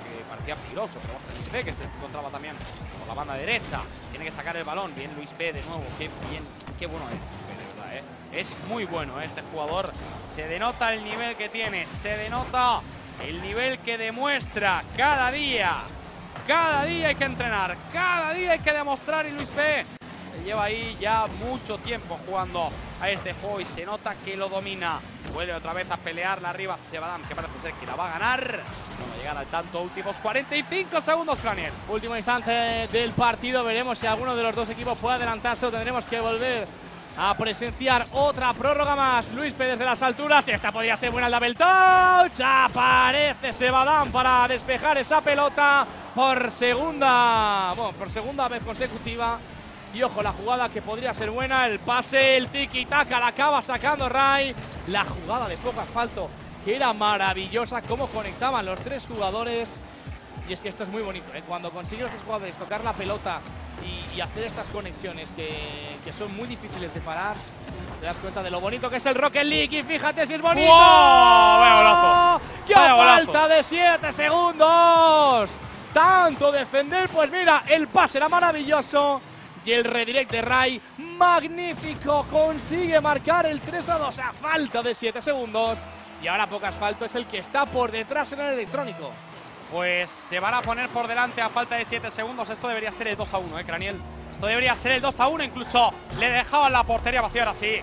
parecía peligroso, pero va a ser Luis P, que se encontraba también por la banda derecha. Tiene que sacar el balón. Bien Luis P de nuevo. Qué bueno es Luis P, de verdad, Es muy bueno este jugador. Se denota el nivel que tiene. Se denota el nivel que demuestra cada día. Cada día hay que entrenar. Cada día hay que demostrar. Y Luis P se lleva ahí ya mucho tiempo jugando a este juego y se nota que lo domina. Vuelve otra vez a pelearla arriba Sebadam, que parece ser que la va a ganar. No va a llegar al tanto. Últimos 45 segundos, Craniel. Último instante del partido. Veremos si alguno de los dos equipos puede adelantarse o tendremos que volver a presenciar otra prórroga más. Luis P desde las alturas. Esta podría ser buena el double touch. Aparece Sebadam para despejar esa pelota por segunda vez consecutiva. Y ojo, la jugada que podría ser buena, el pase, el tiki-taka, la acaba sacando Rai. La jugada de poco asfalto, que era maravillosa, cómo conectaban los tres jugadores. Y es que esto es muy bonito, cuando consiguen los tres jugadores tocar la pelota y hacer estas conexiones que son muy difíciles de parar, te das cuenta de lo bonito que es el Rocket League. Y fíjate si es bonito. ¡Wow! ¡Vaya golazo! ¡Qué falta de 7 segundos! Tanto defender, pues mira, el pase era maravilloso. Y el redirect de Rai, magnífico, consigue marcar el 3-2 a falta de 7 segundos. Y ahora Poco Asfalto es el que está por detrás en el electrónico. Pues se van a poner por delante a falta de 7 segundos. Esto debería ser el 2-1, Craniel. Esto debería ser el 2-1, incluso le dejaban la portería vacía. Ahora sí,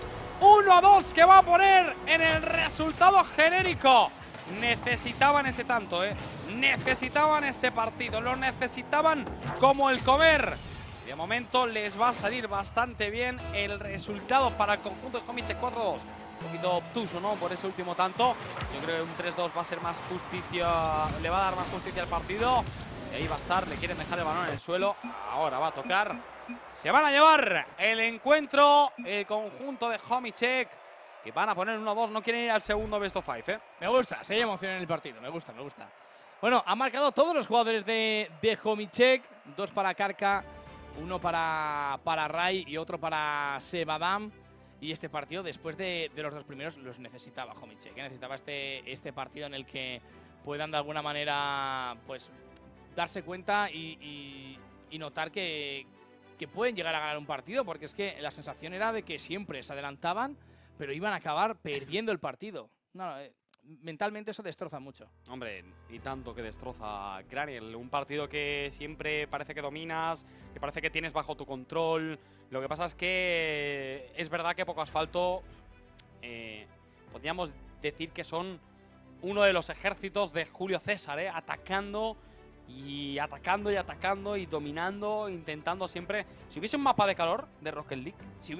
1-2 que va a poner en el resultado genérico. Necesitaban ese tanto, necesitaban este partido, lo necesitaban como el comer. De momento les va a salir bastante bien el resultado para el conjunto de Homiček 4-2. Un poquito obtuso, ¿no? Por ese último tanto. Yo creo que un 3-2 va a ser más justicia, le va a dar más justicia al partido. Y ahí va a estar, le quieren dejar el balón en el suelo. Ahora va a tocar. Se van a llevar el encuentro, el conjunto de Homiček, que van a poner 1-2. No quieren ir al segundo best of 5, Me gusta, se emociona en el partido, me gusta. Bueno, han marcado todos los jugadores de Homiček. 2 para Karka, 1 para Rai y otro para Sebadam. Y este partido, después de los dos primeros, los necesitaba Homiček. Necesitaba este partido en el que puedan de alguna manera pues darse cuenta y notar que pueden llegar a ganar un partido, porque es que la sensación era de que siempre se adelantaban, pero iban a acabar perdiendo el partido. Mentalmente eso destroza mucho. Hombre, y tanto que destroza Craniel. Un partido que siempre parece que dominas, que parece que tienes bajo tu control. Lo que pasa es que es verdad que Poco Asfalto, podríamos decir que son uno de los ejércitos de Julio César, atacando y atacando y atacando y dominando, intentando siempre. Si hubiese un mapa de calor de Rocket League,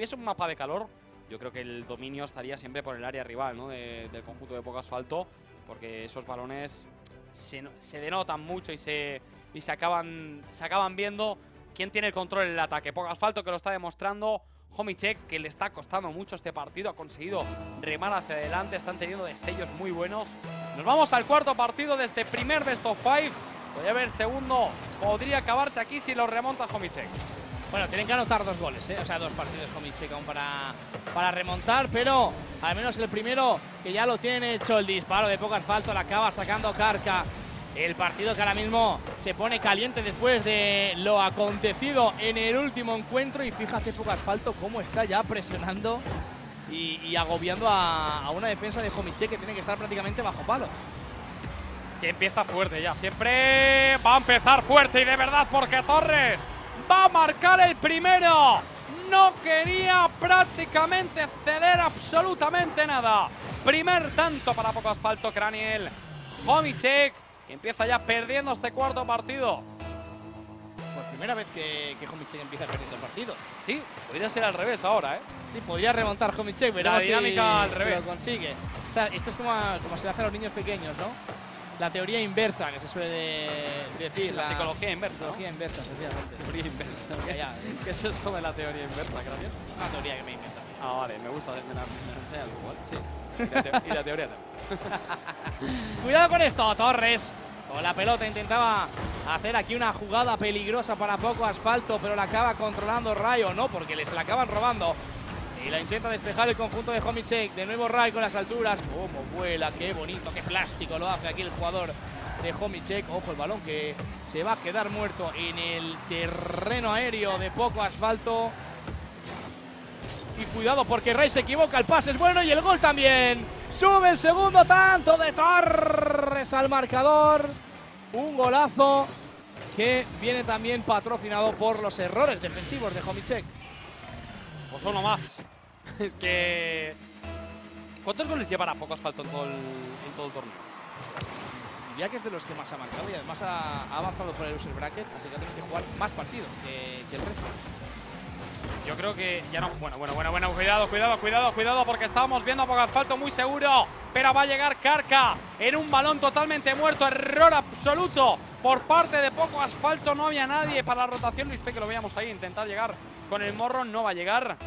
yo creo que el dominio estaría siempre por el área rival, ¿no? Del conjunto de Poco Asfalto, porque esos balones se denotan mucho y se acaban viendo quién tiene el control en el ataque. Poco Asfalto, que lo está demostrando. Homiček, que le está costando mucho este partido, ha conseguido remar hacia adelante, están teniendo destellos muy buenos. Nos vamos al cuarto partido de este primer best of 5. Podría haber segundo, podría acabarse aquí si lo remonta Homiček. Bueno, tienen que anotar 2 goles, o sea, 2 partidos Homiček aún para remontar, pero al menos el primero que ya lo tienen hecho. El disparo de Poco Asfalto la acaba sacando Karka. El partido que ahora mismo se pone caliente después de lo acontecido en el último encuentro. Y fíjate Poco Asfalto cómo está ya presionando y agobiando a una defensa de Homiček que tiene que estar prácticamente bajo palo. Que empieza fuerte ya, siempre va a empezar fuerte y de verdad, porque Torres va a marcar el primero. No quería prácticamente ceder absolutamente nada. Primer tanto para Poco Asfalto, Craniel. Homiček, que empieza ya perdiendo este cuarto partido. Por primera vez que Homiček empieza perdiendo el partido. Sí, podría ser al revés ahora, Sí, podría remontar Homiček, veremos la dinámica al revés. Si lo consigue. O sea, esto es como se le hace a los niños pequeños, ¿no? La teoría inversa, que se suele decir. La psicología inversa. La psicología inversa, efectivamente. Teoría inversa. ¿Qué es eso de la teoría inversa, Craniel? Una teoría que me invento. Vale, me gusta, me enseña igual. Sí. Y la teoría también. Cuidado con esto, Torres. Con la pelota intentaba hacer aquí una jugada peligrosa para Poco Asfalto, pero la acaba controlando Rai, o no, porque les la acaban robando. Y la intenta despejar el conjunto de Homiček. De nuevo Rai con las alturas. Cómo vuela, qué bonito, qué plástico lo hace aquí el jugador de Homicek. Ojo, el balón que se va a quedar muerto en el terreno aéreo de Poco Asfalto. Y cuidado porque Ray se equivoca, el pase es bueno y el gol también. Sube el segundo tanto de Torres al marcador. Un golazo que viene también patrocinado por los errores defensivos de Homicek. Pues uno más. Es que... ¿Cuántos goles llevará Poco Asfalto en todo el torneo? Diría que es de los que más ha marcado y además ha avanzado por el loser bracket, así que tiene que jugar más partidos que el resto. Yo creo que ya no... Bueno, cuidado, porque estábamos viendo a Poco Asfalto muy seguro, pero va a llegar Carca en un balón totalmente muerto, error absoluto por parte de Poco Asfalto, no había nadie para la rotación. Luis P, que lo veíamos ahí intentar llegar con el morro, no va a llegar.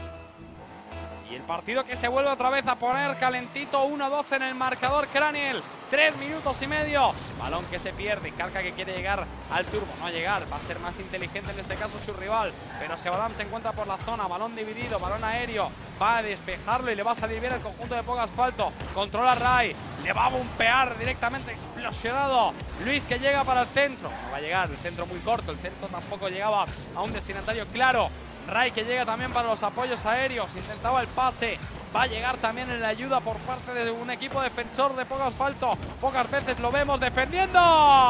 Y el partido que se vuelve otra vez a poner calentito, 1-2 en el marcador. Craniel, 3 minutos y medio. Balón que se pierde, Carca que quiere llegar al turbo, no va a llegar, va a ser más inteligente en este caso su rival. Pero Sebadam se encuentra por la zona, balón dividido, balón aéreo, va a despejarlo y le va a salir bien el conjunto de Poco Asfalto. Controla Ray, le va a bumpear directamente, explosionado. Luis que llega para el centro, no va a llegar, el centro muy corto, el centro tampoco llegaba a un destinatario claro. Ray que llega también para los apoyos aéreos, intentaba el pase, va a llegar también en la ayuda por parte de un equipo defensor de Poco Asfalto. Pocas veces lo vemos defendiendo.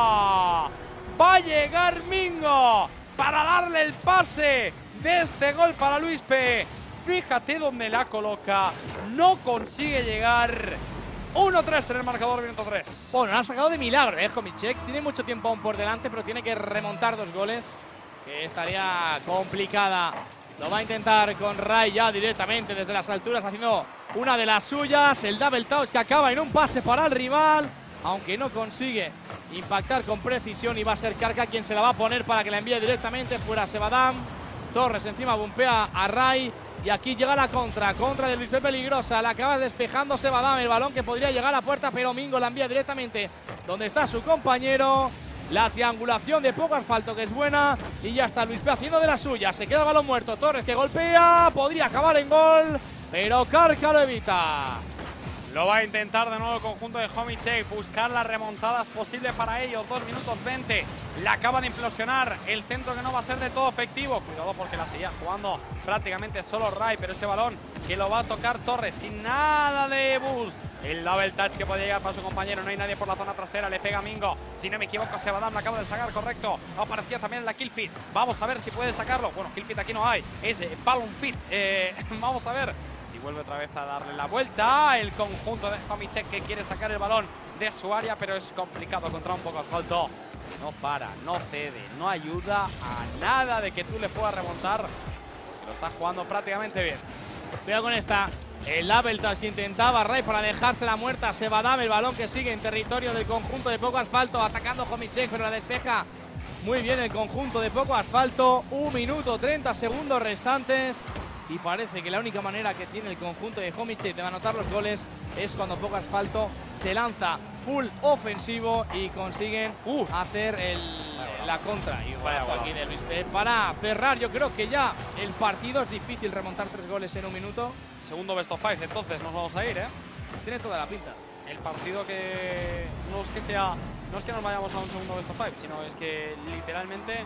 Va a llegar Mingo para darle el pase de este gol para Luis P. Fíjate dónde la coloca, no consigue llegar. 1-3 en el marcador, minuto 3. Bueno, lo han sacado de milagro, Homicek. Tiene mucho tiempo aún por delante, pero tiene que remontar 2 goles. Que estaría complicada. Lo va a intentar con Ray ya directamente desde las alturas, haciendo una de las suyas. El double touch que acaba en un pase para el rival, aunque no consigue impactar con precisión. Y va a ser Carca quien se la va a poner para que la envíe directamente fuera Sebadam. Torres encima bumpea a Ray. Y aquí llega la contra de Luis P peligrosa. La acaba despejando Sebadam, el balón que podría llegar a puerta, pero Mingo la envía directamente donde está su compañero. La triangulación de Poco Asfalto que es buena. Y ya está Luis P haciendo de la suya. Se queda el balón muerto. Torres que golpea. Podría acabar en gol, pero Carca lo evita. Lo va a intentar de nuevo el conjunto de Homicek. Buscar las remontadas posibles para ellos. 2 minutos 20. La acaba de implosionar. El centro que no va a ser de todo efectivo. Cuidado porque la seguía jugando prácticamente solo Ray. Pero ese balón que lo va a tocar Torres sin nada de boost. El double touch que puede llegar para su compañero. No hay nadie por la zona trasera. Le pega Mingo. Si no me equivoco, Sebadam la acaba de sacar, correcto. Aparecía también en la kill feed. Vamos a ver si puede sacarlo. Bueno, kill feed aquí no hay. Es balloon feed. Vamos a ver si vuelve otra vez a darle la vuelta. El conjunto de Homicek que quiere sacar el balón de su área, pero es complicado contra un Poco Asfalto. No para, no cede, no ayuda a nada de que tú le puedas remontar. Lo está jugando prácticamente bien. Cuidado con esta. El double touch que intentaba Ray para dejarse la muerta. Sebadam, el balón que sigue en territorio del conjunto de Poco Asfalto. Atacando Homicek, pero la despeja muy bien el conjunto de Poco Asfalto. 1 minuto 30 segundos restantes. Y parece que la única manera que tiene el conjunto de Homicek de anotar los goles es cuando Poco Asfalto se lanza full ofensivo y consiguen hacer la contra. Y golazo aquí de Luis P. Para cerrar, yo creo que ya el partido es difícil remontar 3 goles en 1 minuto. Segundo best of 5, entonces nos vamos a ir, Tiene toda la pinta. El partido que no es que nos vayamos a un segundo best of 5, sino es que literalmente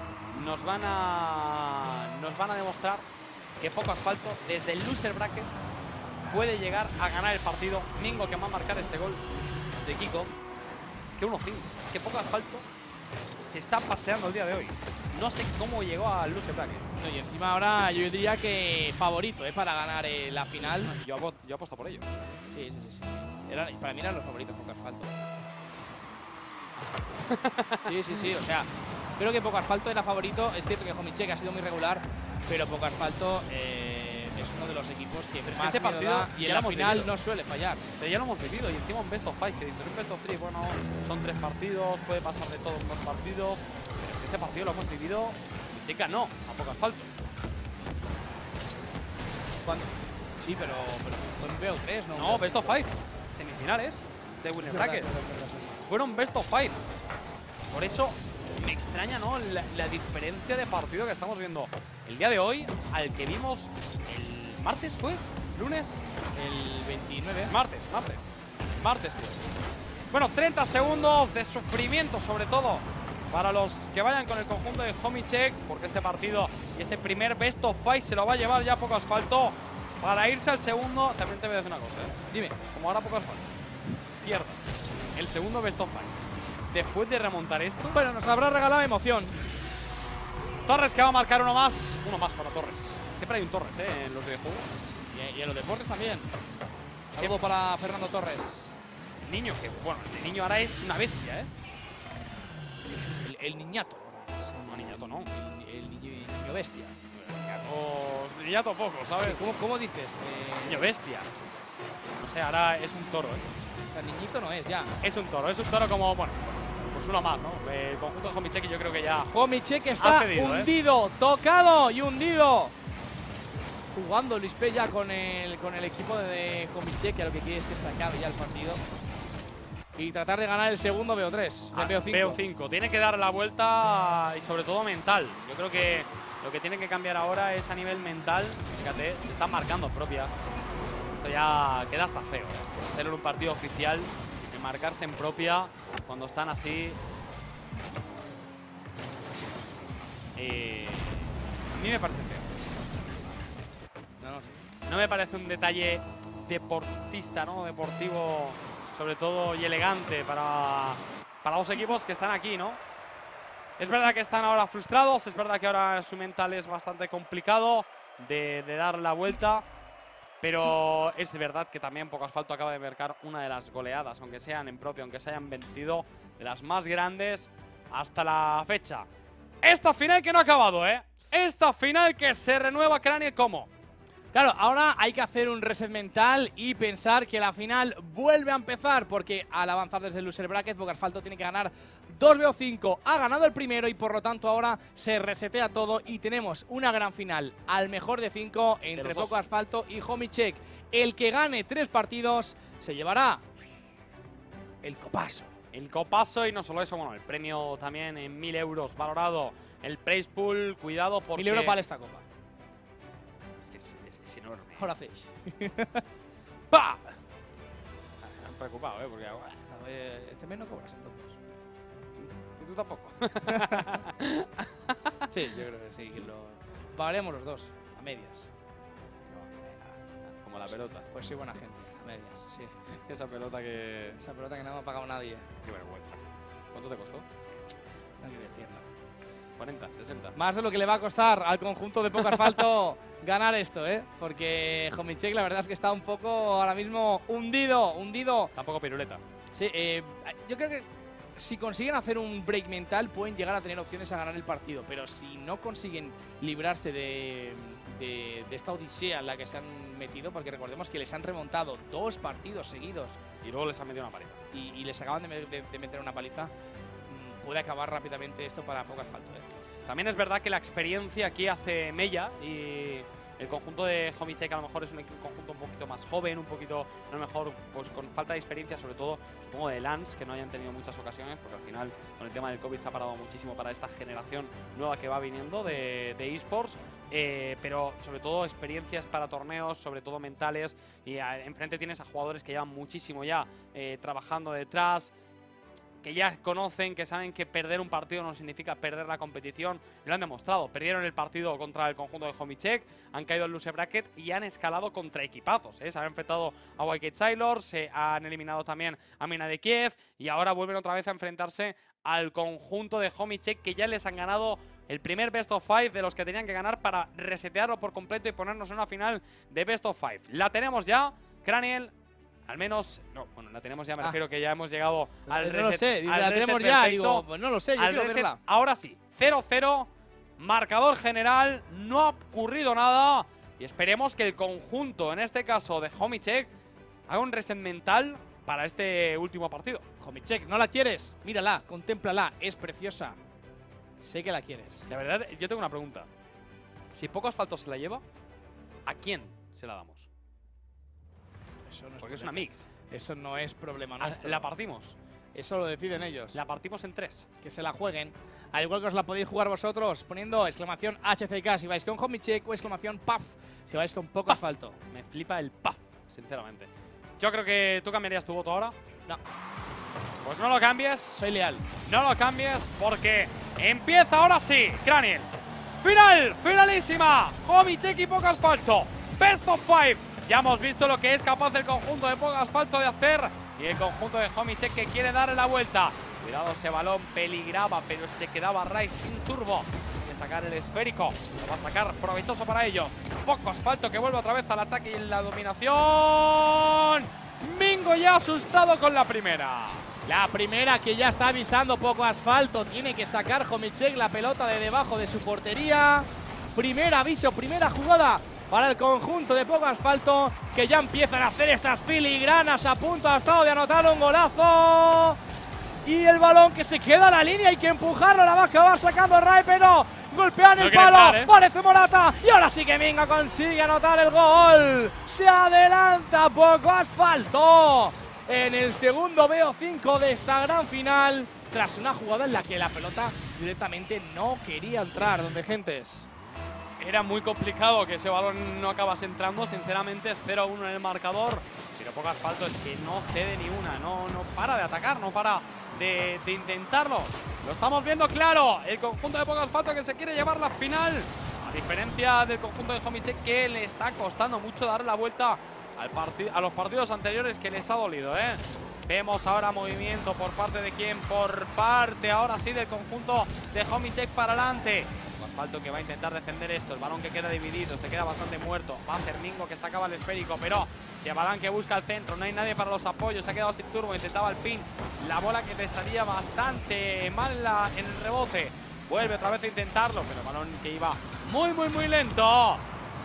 nos van a demostrar que Poco Asfalto desde el loser bracket puede llegar a ganar el partido. Mingo que va a marcar este gol de Kiko. Es que 1-5. Es que Poco Asfalto se está paseando el día de hoy. No sé cómo llegó al loser bracket. No, y encima ahora yo diría que favorito para ganar la final. Yo apuesto por ello. Sí. Para mí eran los favoritos Poco Asfalto. Sí. O sea, creo que Poco Asfalto era favorito. Es cierto que Homicek ha sido muy regular, pero Poco Asfalto es uno de los equipos que más este miedo partido da y en la final no suele fallar. Pero ya lo hemos vivido y encima un best of 5, que dices un best of 3, bueno, son 3 partidos, puede pasar de todo en 2 partidos, pero este partido lo hemos vivido. Homicek ganó a Poco Asfalto. Sí, pero fue un BO3, ¿no? No, best of 5, semifinales de winner bracket. Fueron best of 5. Por eso me extraña, ¿no?, la diferencia de partido que estamos viendo el día de hoy al que vimos el martes, ¿fue? ¿Lunes? El 29. Martes fue. Bueno, 30 segundos de sufrimiento, sobre todo para los que vayan con el conjunto de Homicek, porque este partido y este primer Best of Five se lo va a llevar ya Poco Asfalto para irse al segundo. También te voy a decir una cosa, Dime. como ahora Poco Asfalto pierda el segundo Best of Five después de remontar esto. Bueno, nos habrá regalado emoción. Torres que va a marcar uno más para Torres. Siempre hay un Torres, en los videojuegos. Y en los deportes también. Saludo para Fernando Torres. El niño, que bueno, el niño ahora es una bestia, El niñato. No, niñato no. El niño bestia. Niñato poco, ¿sabes? ¿Cómo dices? Niño bestia. No sé, ahora es un toro, El niñito no es ya. Es un toro como, bueno, pues uno más, ¿no? El conjunto de Homicek yo creo que ya… Homicek está cedido, hundido, tocado y hundido. Jugando Luis P ya con el equipo de Homicek, que lo que quiere es que se acabe ya el partido. Y tratar de ganar el segundo BO3. BO5. Tiene que dar la vuelta y sobre todo mental. Yo creo que lo que tiene que cambiar ahora es a nivel mental. Fíjate, se están marcando propia. Esto ya queda hasta feo. Hacer un partido oficial, marcarse en propia cuando están así. A mí me parece feo. No me parece un detalle deportista, ¿no? Deportivo, sobre todo, y elegante para los equipos que están aquí, ¿no? Es verdad que están ahora frustrados, es verdad que ahora su mental es bastante complicado de dar la vuelta, pero es verdad que también Poco Asfalto acaba de marcar una de las goleadas, aunque sean en propio, aunque se hayan vencido, de las más grandes hasta la fecha. Esta final que no ha acabado, Esta final que se renueva Craniel como… Claro, ahora hay que hacer un reset mental y pensar que la final vuelve a empezar, porque al avanzar desde el loser bracket, Poco Asfalto tiene que ganar 2-5. Ha ganado el primero y por lo tanto ahora se resetea todo y tenemos una gran final al mejor de 5 entre Poco Asfalto y Homicek. El que gane 3 partidos se llevará el copazo. El copazo y no solo eso, bueno, el premio también en 1000 euros valorado. El prize pool, cuidado porque… 1000 euros vale esta copa. Es enorme. Ahora hacéis. ¡Pah! Me han preocupado, porque… Este mes no cobras entonces. Y tú tampoco. Sí, yo creo que sí, que lo pagaremos los dos, a medias. Como la pelota. Pues soy buena gente, a medias, sí. Esa pelota que… Esa pelota que no me ha pagado nadie. Qué vergüenza. ¿Cuánto te costó? No quiero decirlo. 40, 60. Más de lo que le va a costar al conjunto de Poco Asfalto ganar esto, porque Homicek la verdad es que está un poco ahora mismo hundido. Tampoco piruleta. Sí, yo creo que si consiguen hacer un break mental pueden llegar a tener opciones a ganar el partido, pero si no consiguen librarse de esta odisea en la que se han metido, porque recordemos que les han remontado 2 partidos seguidos y luego les han metido una paliza y les acaban de meter una paliza, puede acabar rápidamente esto para Poco Asfalto. También es verdad que la experiencia aquí hace mella y el conjunto de Homicek a lo mejor es un conjunto un poquito más joven, un poquito, a lo mejor, pues con falta de experiencia, sobre todo, supongo, de Lance, que no hayan tenido muchas ocasiones, porque al final, con el tema del COVID se ha parado muchísimo para esta generación nueva que va viniendo de eSports, pero sobre todo experiencias para torneos, sobre todo mentales, y enfrente tienes a jugadores que llevan muchísimo ya trabajando detrás, que ya conocen, que saben que perder un partido no significa perder la competición. Lo han demostrado. Perdieron el partido contra el conjunto de Homicek, han caído al loser bracket y han escalado contra equipazos. Se han enfrentado a Wildcat Sailor, se han eliminado también a Mina de Kiev y ahora vuelven otra vez a enfrentarse al conjunto de Homicek, que ya les han ganado el primer Best of 5 de los que tenían que ganar para resetearlo por completo y ponernos en una final de Best of 5. La tenemos ya, Craniel. Al menos, no, bueno, la tenemos ya, me refiero que ya hemos llegado al reset. No lo sé, la tenemos ya, digo, pues no lo sé, yo quiero verla. Ahora sí, 0-0, marcador general, no ha ocurrido nada y esperemos que el conjunto, en este caso de Homicek, haga un reset mental para este último partido. Homicek, ¿no la quieres? Mírala, contémplala, es preciosa. Sé que la quieres. La verdad, yo tengo una pregunta. Si Poco Asfalto se la lleva, ¿a quién se la damos? Eso no es porque es una mix. Eso no es problema nuestro. La partimos. Eso lo deciden ellos. La partimos en 3. Que se la jueguen. Al igual que os la podéis jugar vosotros poniendo exclamación HCK si vais con Homicek o exclamación PAF si vais con Poco Asfalto. Me flipa el PAF, sinceramente. Yo creo que tú cambiarías tu voto ahora. No. Pues no lo cambies. Felial. No lo cambies porque empieza ahora sí, Craniel. Final, finalísima. Homicek y Poco Asfalto. Best of 5. Ya hemos visto lo que es capaz el conjunto de Poco Asfalto de hacer. Y el conjunto de Homicek que quiere darle la vuelta. Cuidado, ese balón peligraba, pero se quedaba Rice sin turbo. Hay que sacar el esférico. Lo va a sacar provechoso para ellos. Poco Asfalto que vuelve otra vez al ataque y en la dominación. Mingo ya asustado con la primera. La primera que ya está avisando Poco Asfalto. Tiene que sacar Homicek la pelota de debajo de su portería. Primer aviso, primera jugada para el conjunto de Poco Asfalto, que ya empiezan a hacer estas filigranas. A punto ha estado de anotar un golazo. Y el balón que se queda a la línea, hay que empujarlo, la va a acabar sacando Rai, pero golpean el palo, parece Morata, y ahora sí que Mingo consigue anotar el gol. Se adelanta Poco Asfalto en el segundo BO5 de esta gran final, tras una jugada en la que la pelota directamente no quería entrar, donde gentes. Era muy complicado que ese balón no acabase entrando, sinceramente 0-1 en el marcador, pero Poco Asfalto es que no cede ni una, no para de atacar, no para de intentarlo. Lo estamos viendo claro, el conjunto de Poco Asfalto que se quiere llevar la final, a diferencia del conjunto de Homicek que le está costando mucho dar la vuelta a los partidos anteriores, que les ha dolido, ¿eh? Vemos ahora movimiento por parte de quién, por parte ahora sí del conjunto de Homicek para adelante. Asfalto que va a intentar defender esto, el balón que queda dividido, se queda bastante muerto. Va a ser Mingo que sacaba el esférico, pero Siabalán que busca el centro, no hay nadie para los apoyos, se ha quedado sin turbo, intentaba el pinch. La bola que te salía bastante mal en el rebote. Vuelve otra vez a intentarlo, pero el balón que iba muy lento.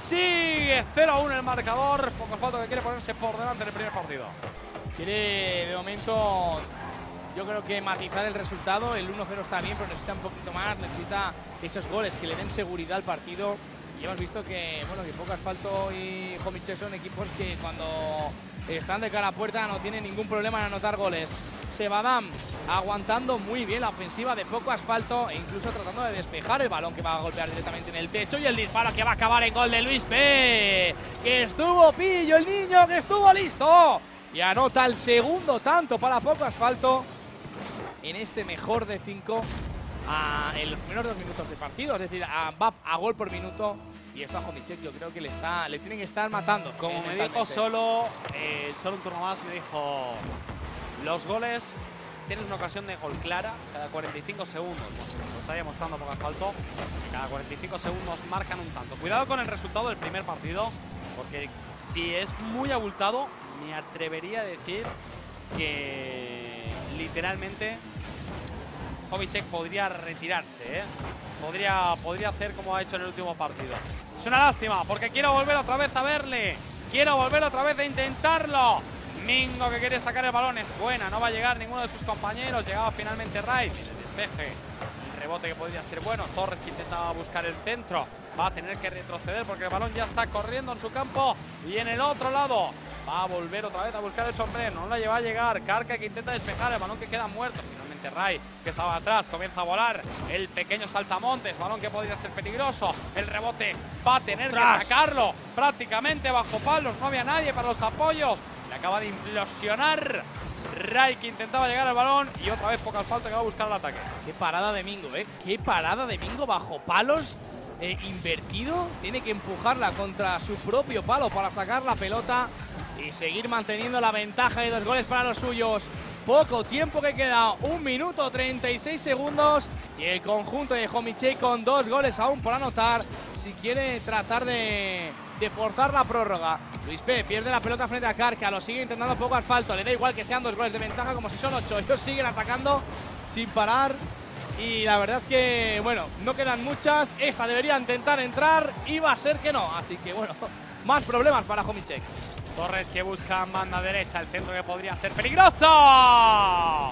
Sigue 0-1 el marcador. Poco Asfalto que quiere ponerse por delante en el primer partido. Quiere de momento, yo creo que matizar el resultado. El 1-0 está bien, pero necesita un poquito más, necesita esos goles que le den seguridad al partido. Y hemos visto que, bueno, que Poco Asfalto y Homicek son equipos que cuando están de cara a puerta no tienen ningún problema en anotar goles. Sebadam aguantando muy bien la ofensiva de Poco Asfalto e incluso tratando de despejar el balón que va a golpear directamente en el techo, y el disparo que va a acabar en gol de Luis P, que estuvo pillo el niño, que estuvo listo y anota el segundo tanto para Poco Asfalto en este mejor de 5 en los primeros 2 minutos de partido, es decir, va a gol por minuto, y esto a Homicek yo creo que le tienen que estar matando. Como me dijo solo un turno más, me dijo: los goles, tienes una ocasión de gol clara cada 45 segundos. Bueno, lo está demostrando Poco Asfalto, que cada 45 segundos marcan un tanto. Cuidado con el resultado del primer partido, porque si es muy abultado, me atrevería a decir que literalmente Homicek podría retirarse, ¿eh? Podría hacer como ha hecho en el último partido. Es una lástima, porque quiero volver otra vez a verle. Quiero volver otra vez a intentarlo. Mingo que quiere sacar el balón, es buena, no va a llegar ninguno de sus compañeros. Llegaba finalmente Rai, el despeje, el rebote que podría ser bueno. Torres que intentaba buscar el centro, va a tener que retroceder porque el balón ya está corriendo en su campo. Y en el otro lado va a volver otra vez a buscar el sombrero, no la lleva a llegar. Carca que intenta despejar, el balón que queda muerto. Finalmente Rai, que estaba atrás, comienza a volar. El pequeño saltamontes, balón que podría ser peligroso. El rebote va a tener que sacarlo prácticamente bajo palos, no había nadie para los apoyos. Le acaba de implosionar Rai, que intentaba llegar al balón, y otra vez Poco Asfalto que va a buscar el ataque. Qué parada de Mingo, qué parada de Mingo bajo palos, invertido. Tiene que empujarla contra su propio palo para sacar la pelota y seguir manteniendo la ventaja de 2 goles para los suyos. Poco tiempo que queda, 1 minuto 36 segundos, y el conjunto de Homicek con 2 goles aún por anotar si quiere tratar de forzar la prórroga. Luis P pierde la pelota frente a Carca, lo sigue intentando Poco Asfalto, le da igual que sean 2 goles de ventaja como si son 8, ellos siguen atacando sin parar, y la verdad es que, bueno, no quedan muchas. Esta debería intentar entrar y va a ser que no, así que bueno, más problemas para Homicek. Torres que busca en banda derecha, el centro que podría ser peligroso.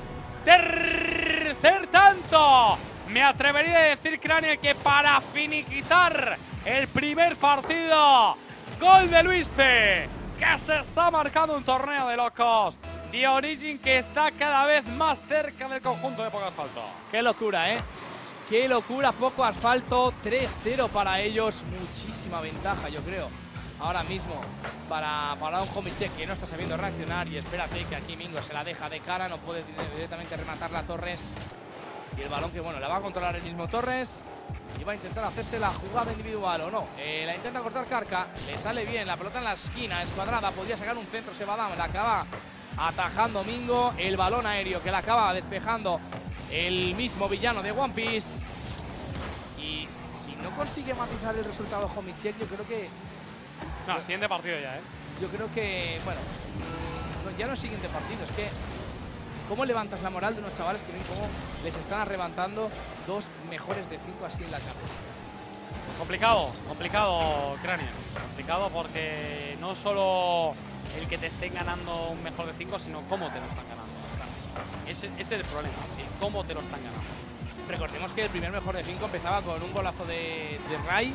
Tercer tanto. Me atrevería a decir, Craniel, que para finiquitar el primer partido, gol de Luis P, que se está marcando un torneo de locos. The Origin que está cada vez más cerca del conjunto de Poco Asfalto. Qué locura, Qué locura, Poco Asfalto, 3-0 para ellos, muchísima ventaja, yo creo. ahora mismo para un Homicek que no está sabiendo reaccionar. Y espérate que aquí Mingo se la deja de cara, no puede directamente rematarla a Torres. Y el balón que, bueno, la va a controlar el mismo Torres. Y va a intentar hacerse la jugada individual o no. La intenta cortar Carca, le sale bien, la pelota en la esquina, es cuadrada, podría sacar un centro, Sebadam, la acaba atajando Mingo. El balón aéreo que la acaba despejando el mismo villano de One Piece. Y si no consigue matizar el resultado Homicek, yo creo que… No, siguiente partido ya, Yo creo que, bueno, ya no es siguiente partido, es que… ¿Cómo levantas la moral de unos chavales que ven cómo les están arrebatando 2 mejores de 5 así en la cama? Complicado, Craniel. Complicado porque no solo el que te estén ganando un mejor de 5, sino cómo te lo están ganando. Ese es el problema, cómo te lo están ganando. Recordemos que el primer mejor de 5 empezaba con un golazo de Rai.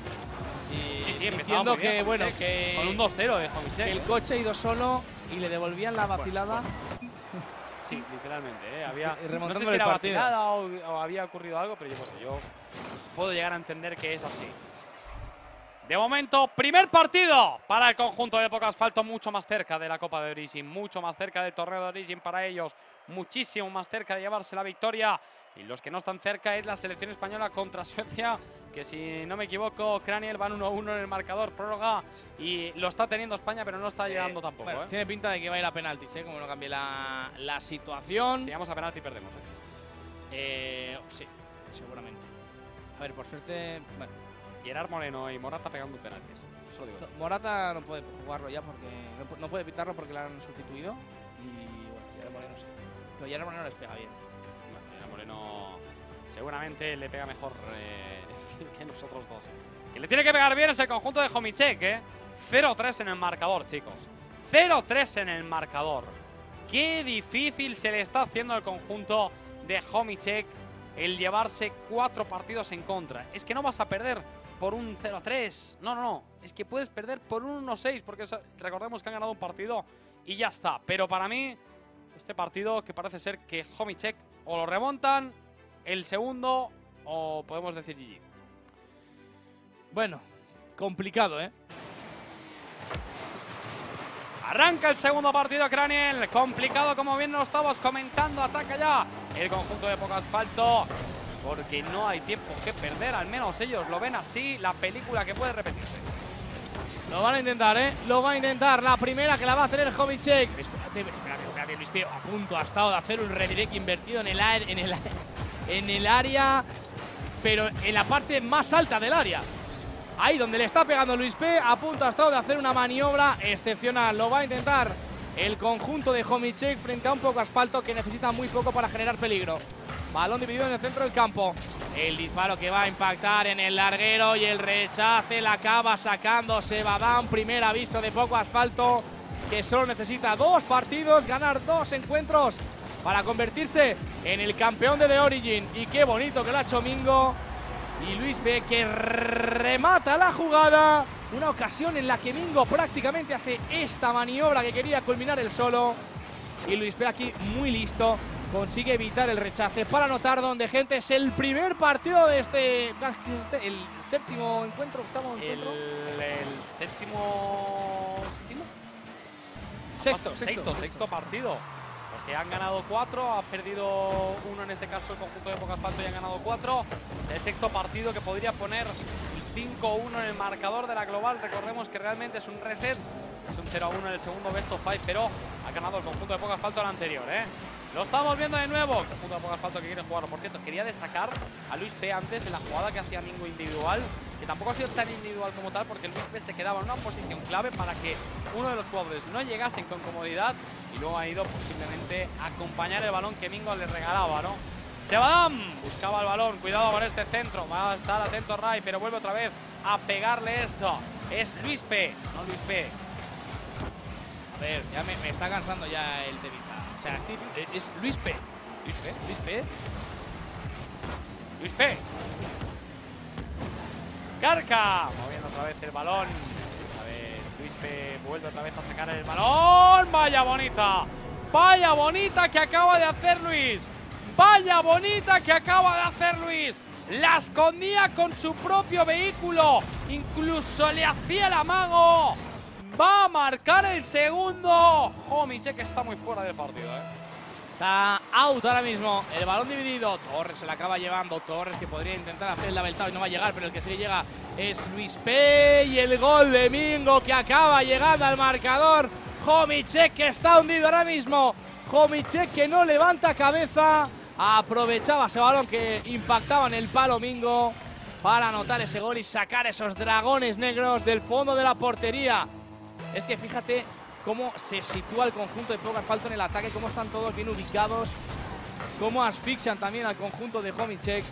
Y Sí, diciendo muy bien, que, bueno, Homicek, que con un 2-0 de Homicek. que el coche ha ido solo y le devolvían la vacilada. Sí, literalmente, había, no remontando sé si el era partido. vacilada o había ocurrido algo, pero yo puedo llegar a entender que es así. De momento, primer partido para el conjunto de Poco Asfalto, mucho más cerca de la Copa de Origin, mucho más cerca del torneo de Origin para ellos, muchísimo más cerca de llevarse la victoria. Y los que no están cerca es la selección española contra Suecia, que si no me equivoco, Craniel van 1-1 en el marcador, prórroga, y lo está teniendo España, pero no está llegando tampoco. Bueno, tiene pinta de que va a ir a penaltis, como no cambie la situación. Si llegamos a penalti, perdemos. Sí, seguramente. A ver, por suerte, bueno. Gerard Moreno y Morata pegando penaltis. Eso lo digo. Morata no puede jugarlo ya porque no puede pitarlo porque la han sustituido. Y bueno, Gerard Moreno sí. Pero Gerard Moreno les pega bien. Bueno, Gerard Moreno seguramente le pega mejor que nosotros dos. Que le tiene que pegar bien es el conjunto de Homicek, 0-3 en el marcador, chicos. 0-3 en el marcador. Qué difícil se le está haciendo al conjunto de Homicek el llevarse 4 partidos en contra. Es que no vas a perder por un 0-3. No. Es que puedes perder por un 1-6 porque recordemos que han ganado un partido y ya está. Pero para mí, este partido que parece ser que Homicek o lo remontan el segundo o podemos decir GG. Bueno, complicado, Arranca el segundo partido, Craniel. Complicado, como bien nos estabas comentando. Ataca ya el conjunto de Poco Asfalto, porque no hay tiempo que perder. Al menos ellos lo ven así. La película que puede repetirse. Lo van a intentar, Lo va a intentar. La primera que la va a hacer el Homicek. Espérate, Luis Pío. A punto ha estado de hacer un redirect invertido en el área, pero en la parte más alta del área. Ahí donde le está pegando Luis P. A punto ha estado de hacer una maniobra excepcional. Lo va a intentar el conjunto de Homicek frente a un Poco Asfalto que necesita muy poco para generar peligro. Balón dividido en el centro del campo. El disparo que va a impactar en el larguero y el rechace la acaba sacando Sebadam. Primer aviso de Poco Asfalto, que solo necesita 2 partidos, ganar 2 encuentros para convertirse en el campeón de The Origin. Y qué bonito que lo ha hecho Mingo. Y Luis P, que remata la jugada. Una ocasión en la que Mingo prácticamente hace esta maniobra que quería culminar él solo. Y Luis P aquí muy listo. Consigue evitar el rechace para anotar, donde, gente, es el primer partido de el séptimo encuentro, octavo encuentro. El séptimo… Sexto partido. Porque han ganado 4, ha perdido 1 en este caso el conjunto de Poco Asfalto y han ganado 4. Es el sexto partido que podría poner 5-1 en el marcador de la global. Recordemos que realmente es un reset. Es un 0-1 en el segundo best of 5, pero ha ganado el conjunto de Poco Asfalto al anterior, Lo estamos viendo de nuevo. El conjunto de Poco Asfalto que quiere jugarlo. Por cierto, quería destacar a Luis P antes en la jugada que hacía Mingo individual, que tampoco ha sido tan individual como tal, porque Luis P se quedaba en una posición clave para que uno de los jugadores no llegasen con comodidad y luego ha ido posiblemente a acompañar el balón que Mingo le regalaba, Sebadam buscaba el balón, cuidado con este centro, va a estar atento Rai, pero vuelve otra vez a pegarle esto. Es Luis P, no Luis P. A ver, ya me está cansando ya el temita. O sea, es Luis P. Luis P. Carca moviendo otra vez el balón. A ver, Luis P vuelve otra vez a sacar el balón. Vaya bonita. Vaya bonita que acaba de hacer Luis. Vaya bonita que acaba de hacer Luis. la escondía con su propio vehículo, incluso le hacía el amago. Va a marcar el segundo. Homicek está muy fuera del partido, Está out ahora mismo. El balón dividido. Torres se la acaba llevando. Torres que podría intentar hacer el labeltado y no va a llegar, pero el que sí llega es Luis P. Y el gol de Mingo que acaba llegando al marcador. Homicek que está hundido ahora mismo. Homicek que no levanta cabeza. Aprovechaba ese balón que impactaba en el palo Mingo para anotar ese gol y sacar esos dragones negros del fondo de la portería. Es que fíjate cómo se sitúa el conjunto de Poco Asfalto en el ataque, cómo están todos bien ubicados, cómo asfixian también al conjunto de Homicek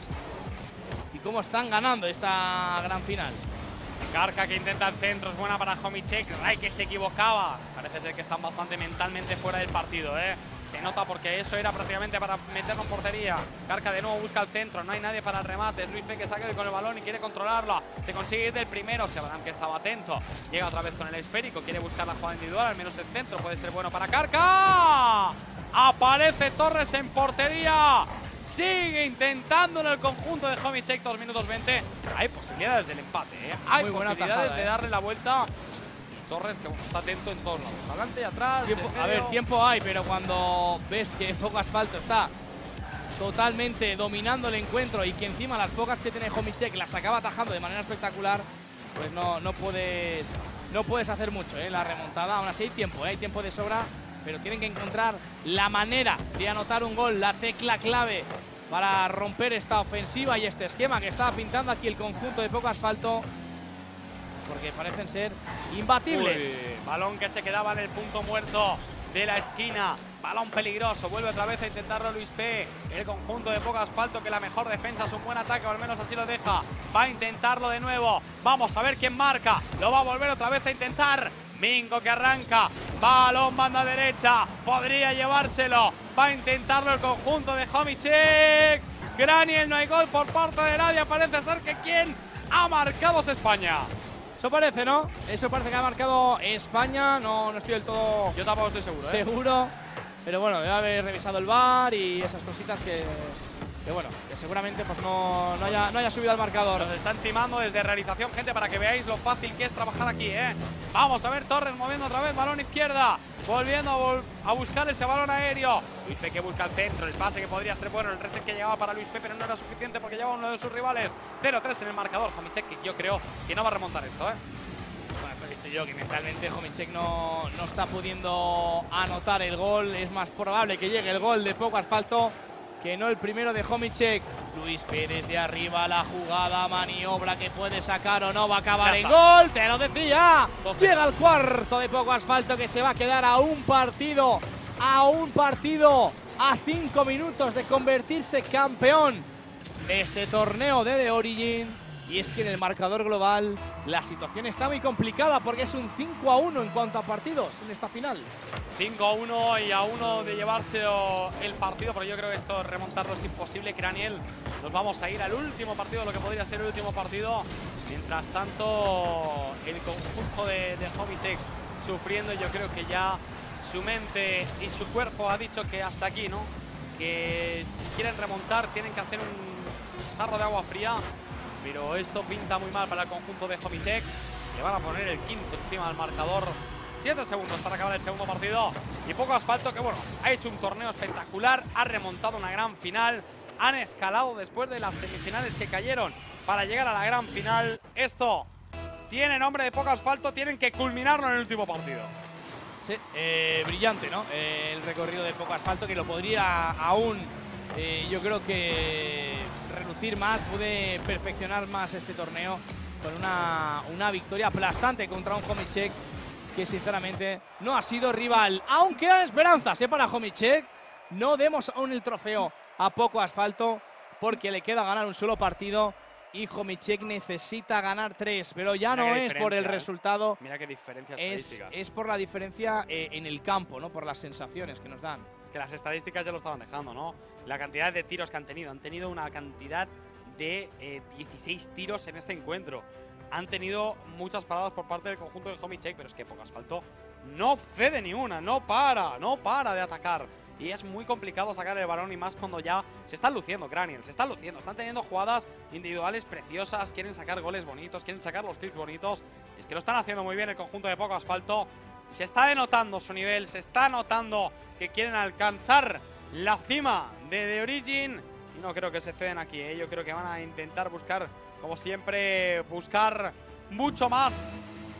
y cómo están ganando esta gran final. Karka que intenta el centro, es buena para Homicek. Rai que se equivocaba. Parece ser que están bastante mentalmente fuera del partido, Se nota porque eso era prácticamente para meterlo en portería. Karka de nuevo busca el centro, no hay nadie para el remate. Luis P que saca con el balón y quiere controlarla. Se consigue ir del primero, Sebastián que estaba atento. Llega otra vez con el esférico, quiere buscar la jugada individual, al menos el centro puede ser bueno para Karka. Aparece Torres en portería. Sigue intentando en el conjunto de Homicek, 2 minutos 20. Hay posibilidades del empate, Hay posibilidades tajada, de darle la vuelta. Torres que está atento en todos lados, adelante y atrás. A ver, tiempo hay, pero cuando ves que Poco Asfalto está totalmente dominando el encuentro y que encima las pocas que tiene Homicek las acaba atajando de manera espectacular, pues no puedes hacer mucho, la remontada. Aún así hay tiempo de sobra, pero tienen que encontrar la manera de anotar un gol, la tecla clave para romper esta ofensiva y este esquema que está pintando aquí el conjunto de Poco Asfalto, porque parecen ser imbatibles. Uy, balón que se quedaba en el punto muerto de la esquina. Balón peligroso, vuelve otra vez a intentarlo Luis P. El conjunto de Poco Asfalto, que la mejor defensa es un buen ataque, o al menos así lo deja. Va a intentarlo de nuevo. Vamos a ver quién marca. Lo va a volver otra vez a intentar. Mingo que arranca. Balón banda derecha. Podría llevárselo. Va a intentarlo el conjunto de Homicek. Graniel, no hay gol por parte de nadie. Parece ser que quien ha marcado es España. Eso parece, ¿no? Eso parece que ha marcado España. No estoy del todo… Yo tampoco estoy seguro, seguro. Pero bueno, debe haber revisado el VAR y esas cositas que seguramente pues no haya subido al marcador. Nos están timando desde realización, gente, para que veáis lo fácil que es trabajar aquí, Vamos a ver Torres moviendo otra vez, balón izquierda, volviendo a buscar ese balón aéreo. Luis P que busca el centro, el pase que podría ser bueno, el reset que llegaba para Luis P, pero no era suficiente porque llevaba uno de sus rivales. 0-3 en el marcador. Homicek, que yo creo que no va a remontar esto, Bueno, pues he dicho yo que mentalmente Homicek no está pudiendo anotar el gol. Es más probable que llegue el gol de Poco Asfalto que no el primero de Homicek. Luis Pérez de arriba, la jugada, maniobra que puede sacar o no, va a acabar en gol, te lo decía. Llega el cuarto de Poco Asfalto, que se va a quedar a un partido, a 5 minutos de convertirse campeón de este torneo de The Origin. Y es que en el marcador global la situación está muy complicada porque es un 5-1 en cuanto a partidos en esta final. 5-1 y a 1 de llevarse el partido, pero yo creo que esto remontarlo es imposible. Craniel, nos vamos a ir al último partido, lo que podría ser el último partido. Mientras tanto, el conjunto de Homicek sufriendo, yo creo que ya su mente y su cuerpo ha dicho que hasta aquí, ¿no? Que si quieren remontar tienen que hacer un jarro de agua fría. Pero esto pinta muy mal para el conjunto de Homicek. Le van a poner el quinto encima del marcador. 7 segundos para acabar el segundo partido. Y Poco Asfalto, que bueno, ha hecho un torneo espectacular. Ha remontado una gran final. Han escalado después de las semifinales que cayeron para llegar a la gran final. Esto tiene nombre de Poco Asfalto. Tienen que culminarlo en el último partido. Sí, brillante, ¿no? El recorrido de Poco Asfalto, que lo podría aún… yo creo que relucir más, puede perfeccionar más este torneo con una victoria aplastante contra un Homicek que sinceramente no ha sido rival. Aún quedan esperanzas para Homicek. No demos aún el trofeo a Poco Asfalto porque le queda ganar un solo partido y Homicek necesita ganar 3, pero ya no es por el resultado. Mira qué diferencias estadísticas. Es por la diferencia en el campo, ¿no? Por las sensaciones que nos dan. Que las estadísticas ya lo estaban dejando, ¿no? La cantidad de tiros que han tenido una cantidad de 16 tiros en este encuentro. Han tenido muchas paradas por parte del conjunto de Homicek, pero es que Poco Asfalto no cede ni una, no para de atacar. y es muy complicado sacar el balón, y más cuando ya se están luciendo Craniel, se están luciendo, están teniendo jugadas individuales preciosas, quieren sacar goles bonitos, quieren sacar los clips bonitos. Es que lo están haciendo muy bien el conjunto de Poco Asfalto. Se está denotando su nivel, se está notando que quieren alcanzar la cima de The Origin, y no creo que se ceden aquí, ¿eh? Yo creo que van a intentar buscar, como siempre, buscar mucho más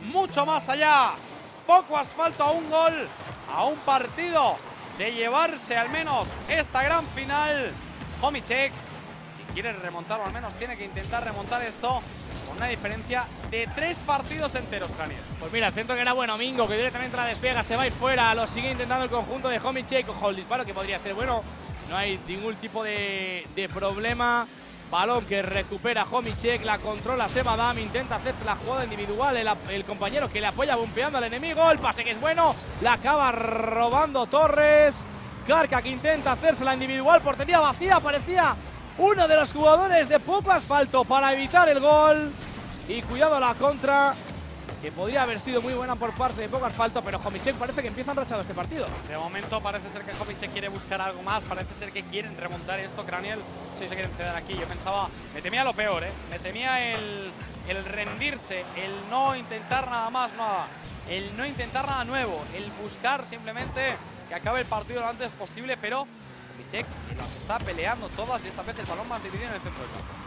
allá. Poco Asfalto a un gol, a un partido de llevarse al menos esta gran final. Homicek, si quiere remontar, o al menos tiene que intentar remontar esto, con una diferencia de 3 partidos enteros, Craniel. Pues mira, el centro que era bueno, Mingo, que directamente la despega, se va a ir fuera, lo sigue intentando el conjunto de Homicek. Ojo, el disparo que podría ser bueno, no hay ningún tipo de problema. Balón que recupera Homicek, la controla Sebadam, intenta hacerse la jugada individual, el compañero que le apoya bumpeando al enemigo, el pase que es bueno, la acaba robando Torres. Karka que intenta hacerse la individual, portería vacía, parecía uno de los jugadores de Poco Asfalto para evitar el gol. Y cuidado a la contra, que podría haber sido muy buena por parte de Poco Asfalto, pero Homicek parece que empieza enrachado este partido. De momento parece ser que Homicek quiere buscar algo más, parece ser que quieren remontar esto, Craniel. Si se quieren ceder aquí, yo pensaba, me temía lo peor, me temía el rendirse, el no intentar nada más, el no intentar nada nuevo, el buscar simplemente que acabe el partido lo antes posible, pero Homicek las está peleando todas, y esta vez el balón más dividido en el centro del campo.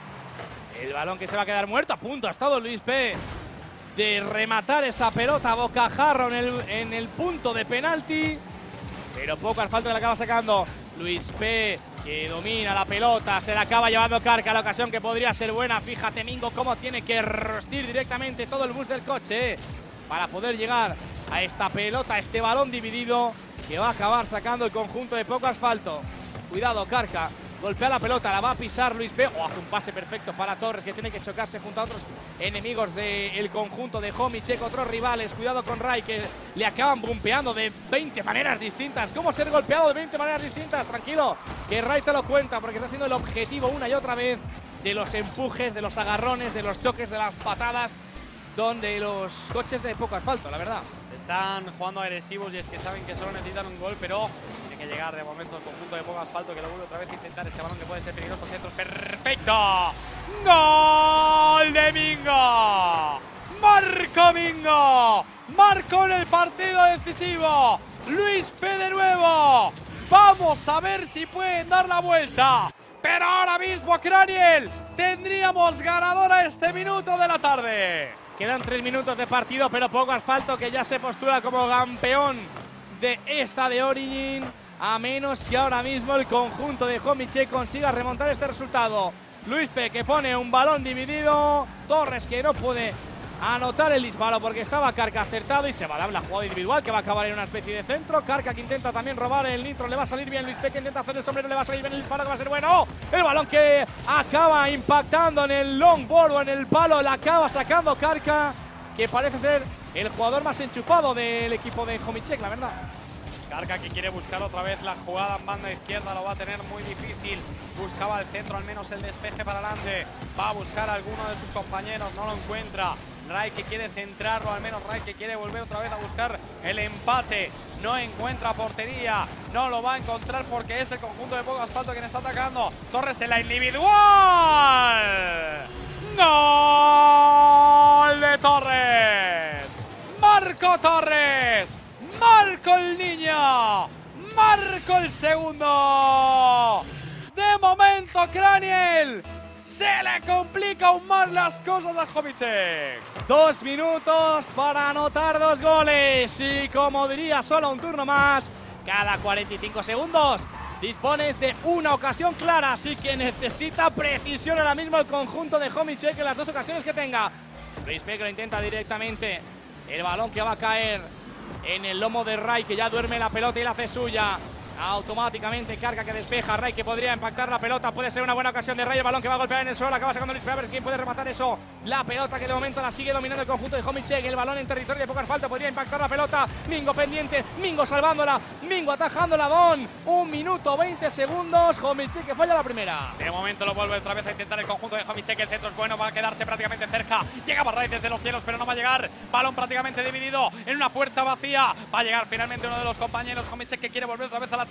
El balón que se va a quedar muerto, a punto ha estado Luis P de rematar esa pelota bocajarro en el punto de penalti, pero Poco Asfalto que la acaba sacando. Luis P que domina la pelota, se la acaba llevando Karka, la ocasión que podría ser buena. Fíjate Mingo cómo tiene que rostir directamente todo el bus del coche para poder llegar a esta pelota, a este balón dividido que va a acabar sacando el conjunto de Poco Asfalto. Cuidado, Karka golpea la pelota, la va a pisar Luis P. Hace un pase perfecto para Torres, que tiene que chocarse junto a otros enemigos del conjunto de Homicek, otros rivales. Cuidado con Rai, que le acaban bumpeando de 20 maneras distintas. ¿Cómo ser golpeado de 20 maneras distintas? Tranquilo, que Rai te lo cuenta, porque está siendo el objetivo una y otra vez de los empujes, de los agarrones, de los choques, de las patadas, donde los coches de Poco Asfalto, la verdad. Están jugando agresivos, y es que saben que solo necesitan un gol, pero tiene que llegar de momento el conjunto de Poco Asfalto, que lo vuelve otra vez a intentar este balón que puede ser peligroso. Centros, perfecto. ¡Gol de Mingo! ¡Marco Mingo! ¡Marco en el partido decisivo! Luis P de nuevo. Vamos a ver si pueden dar la vuelta. Pero ahora mismo, Craniel, tendríamos ganador a este minuto de la tarde. Quedan 3 minutos de partido, pero Poco Asfalto que ya se postula como campeón de esta de Origin, a menos que ahora mismo el conjunto de Homicek consiga remontar este resultado. Luis P que pone un balón dividido, Torres que no puede anotar el disparo porque estaba Karka acertado, y se va a dar la jugada individual que va a acabar en una especie de centro. Karka que intenta también robar el nitro, le va a salir bien. Luis P que intenta hacer el sombrero, le va a salir bien el disparo que va a ser bueno. El balón que acaba impactando en el longboard o en el palo, la acaba sacando Karka, que parece ser el jugador más enchufado del equipo de Homicek, la verdad. Karka que quiere buscar otra vez la jugada en banda izquierda, lo va a tener muy difícil. Buscaba el centro, al menos el despeje para adelante. Va a buscar a alguno de sus compañeros, no lo encuentra. Rai que quiere centrarlo, al menos Rai que quiere volver otra vez a buscar el empate. No encuentra portería, no lo va a encontrar porque es el conjunto de Poco Asfalto quien está atacando. Torres en la individual. ¡Gol de Torres! ¡Marco Torres! ¡Marco el niño! ¡Marco el segundo! De momento, Craniel, se le complica aún más las cosas a Homicek. 2 minutos para anotar 2 goles, y como diría, solo un turno más cada 45 segundos. Dispones de una ocasión clara, así que necesita precisión ahora mismo el conjunto de Homicek en las 2 ocasiones que tenga. Luis P que lo intenta directamente, el balón que va a caer en el lomo de Rai, que ya duerme la pelota y la hace suya. Automáticamente Karka que despeja, Rai que podría impactar la pelota, puede ser una buena ocasión de Rai, el balón que va a golpear en el suelo, acaba sacando Luis P, a ver quién puede rematar eso. La pelota que de momento la sigue dominando el conjunto de Homicek, el balón en territorio de Poco Asfalto, podría impactar la pelota. Mingo pendiente, Mingo salvándola, Mingo atajando la Don. 1 minuto 20 segundos, Homicek que falla la primera. De momento lo vuelve otra vez a intentar el conjunto de Homicek, el centro es bueno, va a quedarse prácticamente cerca. Llega Rai desde los cielos, pero no va a llegar. Balón prácticamente dividido en una puerta vacía. Va a llegar finalmente uno de los compañeros, Homicek que quiere volver otra vez al ataque.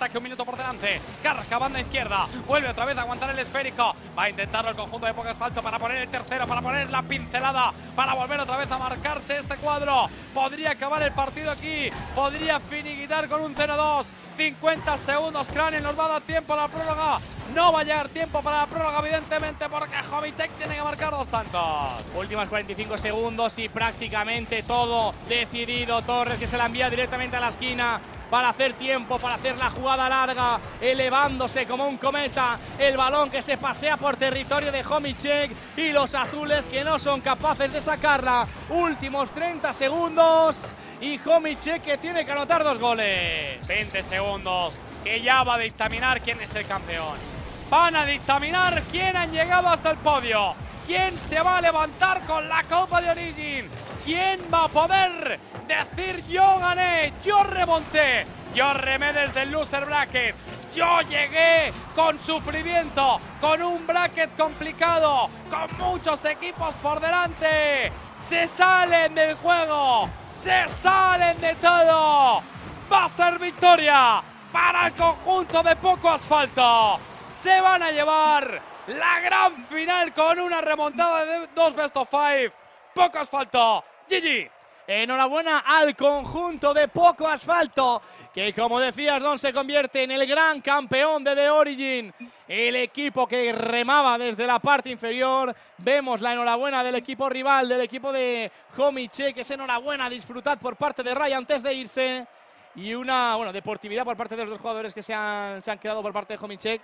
ataque, 1 minuto por delante. Carga banda izquierda, vuelve otra vez a aguantar el esférico. Va a intentarlo el conjunto de PokeAsfalto para poner el tercero, para poner la pincelada, para volver otra vez a marcarse este cuadro. Podría acabar el partido aquí, podría finiquitar con un 0-2. 50 segundos, Craniel, nos va a dar tiempo a la prórroga. No va a llegar tiempo para la prórroga, evidentemente, porque Homicek tiene que marcar 2 tantos. Últimas 45 segundos y prácticamente todo decidido. Torres, que se la envía directamente a la esquina para hacer tiempo, para hacer la jugada larga, elevándose como un cometa. El balón que se pasea por territorio de Homicek y los azules que no son capaces de sacarla. Últimos 30 segundos y Homicek que tiene que anotar 2 goles. 20 segundos, que ya va a dictaminar quién es el campeón. Van a dictaminar quién han llegado hasta el podio. ¿Quién se va a levantar con la Copa de Origin? ¿Quién va a poder decir yo gané, yo remonté, yo remé desde el loser bracket, yo llegué con sufrimiento, con un bracket complicado, con muchos equipos por delante? Se salen del juego, se salen de todo. Va a ser victoria para el conjunto de PokeAsfalto. Se van a llevar la gran final con una remontada de 2 best of 5. PokeAsfalto, GG. Enhorabuena al conjunto de PokeAsfalto, que como decías, Don, se convierte en el gran campeón de The Origin. El equipo que remaba desde la parte inferior. Vemos la enhorabuena del equipo rival, del equipo de Homicek, que es enhorabuena, disfrutad por parte de Ray antes de irse. Y una deportividad por parte de los 2 jugadores que se han quedado por parte de Homicek.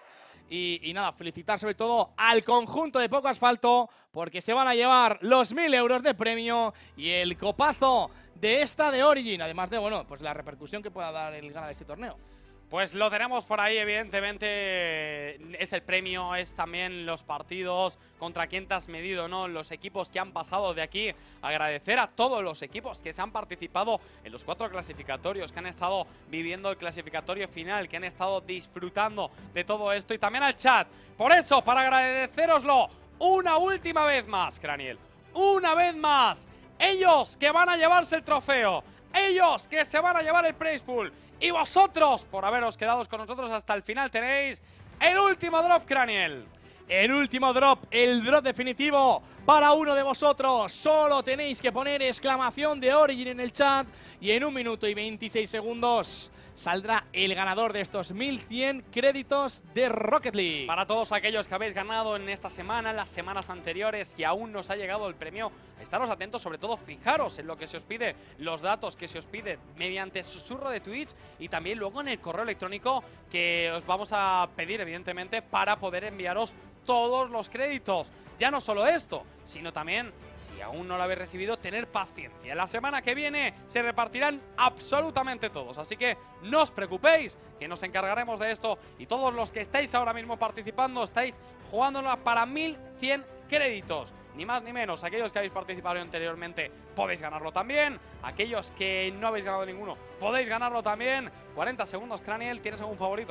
Y nada, felicitar sobre todo al conjunto de PokeAsfalto, porque se van a llevar los 1000 euros de premio y el copazo de esta de Origin, además de, pues la repercusión que pueda dar el ganar este torneo. Pues lo tenemos por ahí, evidentemente es el premio, es también los partidos, contra quién te has medido, ¿no? Los equipos que han pasado de aquí. Agradecer a todos los equipos que se han participado en los 4 clasificatorios, que han estado viviendo el clasificatorio final, que han estado disfrutando de todo esto, y también al chat. Por eso, para agradeceroslo una última vez más, Craniel, una vez más, ellos que van a llevarse el trofeo, ellos que se van a llevar el prize pool, y vosotros, por haberos quedado con nosotros hasta el final, tenéis el último drop, Craniel. El último drop, el drop definitivo para uno de vosotros. Solo tenéis que poner exclamación de Origin en el chat y en 1 minuto y 26 segundos saldrá el ganador de estos 1100 créditos de Rocket League. Para todos aquellos que habéis ganado en esta semana, en las semanas anteriores, que aún nos ha llegado el premio, estaros atentos, sobre todo fijaros en lo que se os pide, los datos que se os pide mediante susurro de Twitch y también luego en el correo electrónico que os vamos a pedir, evidentemente, para poder enviaros todos los créditos. Ya no solo esto, sino también, si aún no lo habéis recibido, tener paciencia. La semana que viene se repartirán absolutamente todos, así que no os preocupéis, que nos encargaremos de esto. Y todos los que estáis ahora mismo participando, estáis jugándola para 1100 créditos. Ni más ni menos, aquellos que habéis participado anteriormente podéis ganarlo también. Aquellos que no habéis ganado ninguno, podéis ganarlo también. 40 segundos, Craniel, ¿tienes algún favorito?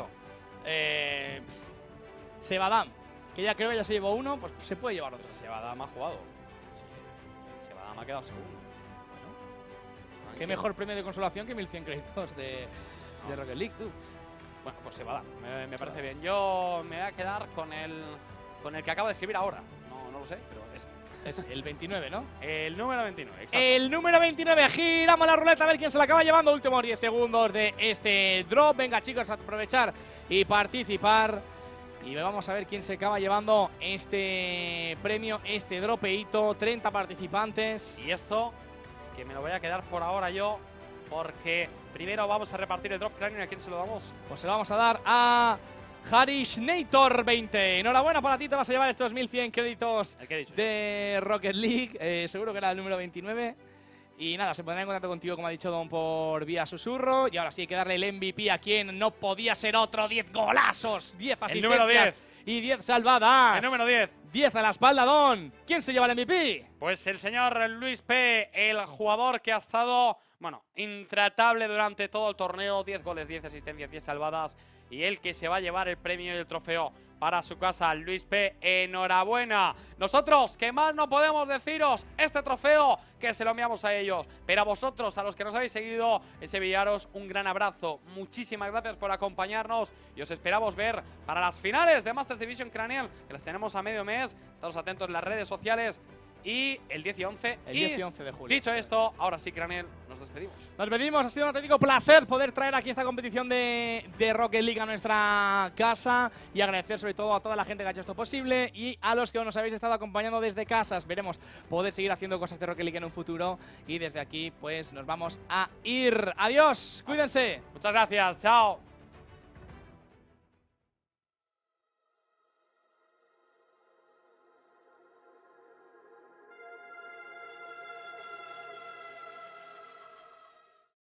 Sebadam, que ya creo que ya se llevó uno, pues se puede llevar otro. Sebadam ha jugado. Sí. Sebadam ha quedado segundo. Bueno, qué mejor premio de consolación que 1100 créditos de Rocket League, tú. Bueno, pues Sebadam, me parece bien. Yo me voy a quedar con el que acabo de escribir ahora. No lo sé, pero es el 29, ¿no? El número 29, exacto. El número 29, giramos la ruleta a ver quién se la acaba llevando. Últimos 10 segundos de este drop. Venga, chicos, a aprovechar y participar. Y vamos a ver quién se acaba llevando este premio, este dropeito. 30 participantes. Y esto, que me lo voy a quedar por ahora yo, porque primero vamos a repartir el drop, Craniel. ¿A quién se lo damos? Pues se lo vamos a dar a Harishnator 20. Enhorabuena para ti, te vas a llevar estos 1100 créditos de Rocket League. Seguro que era el número 29. Y nada, se pondrá en contacto contigo, como ha dicho Don, por vía susurro. Y ahora sí hay que darle el MVP a quien no podía ser otro. 10 golazos, 10 asistencias. El número 10. Y 10 salvadas. El número 10. 10 a la espalda, Don. ¿Quién se lleva el MVP? Pues el señor Luis P., el jugador que ha estado, intratable durante todo el torneo. 10 goles, 10 asistencias, 10 salvadas. y el que se va a llevar el premio y el trofeo para su casa. Luis P, enhorabuena. Nosotros, que más no podemos deciros, este trofeo que se lo enviamos a ellos. Pero a vosotros, a los que nos habéis seguido en Sevillaros, un gran abrazo. Muchísimas gracias por acompañarnos y os esperamos ver para las finales de Masters Division Cranial, que las tenemos a medio mes. Estados atentos en las redes sociales. Y el 10 y 11. El 10 y 11 de julio. Dicho esto, ahora sí, Cranial, nos despedimos. Nos despedimos, ha sido un auténtico placer poder traer aquí esta competición de Rocket League a nuestra casa y agradecer sobre todo a toda la gente que ha hecho esto posible y a los que nos habéis estado acompañando desde casas. Veremos poder seguir haciendo cosas de Rocket League en un futuro y desde aquí pues nos vamos a ir. Adiós, cuídense. Muchas gracias, chao.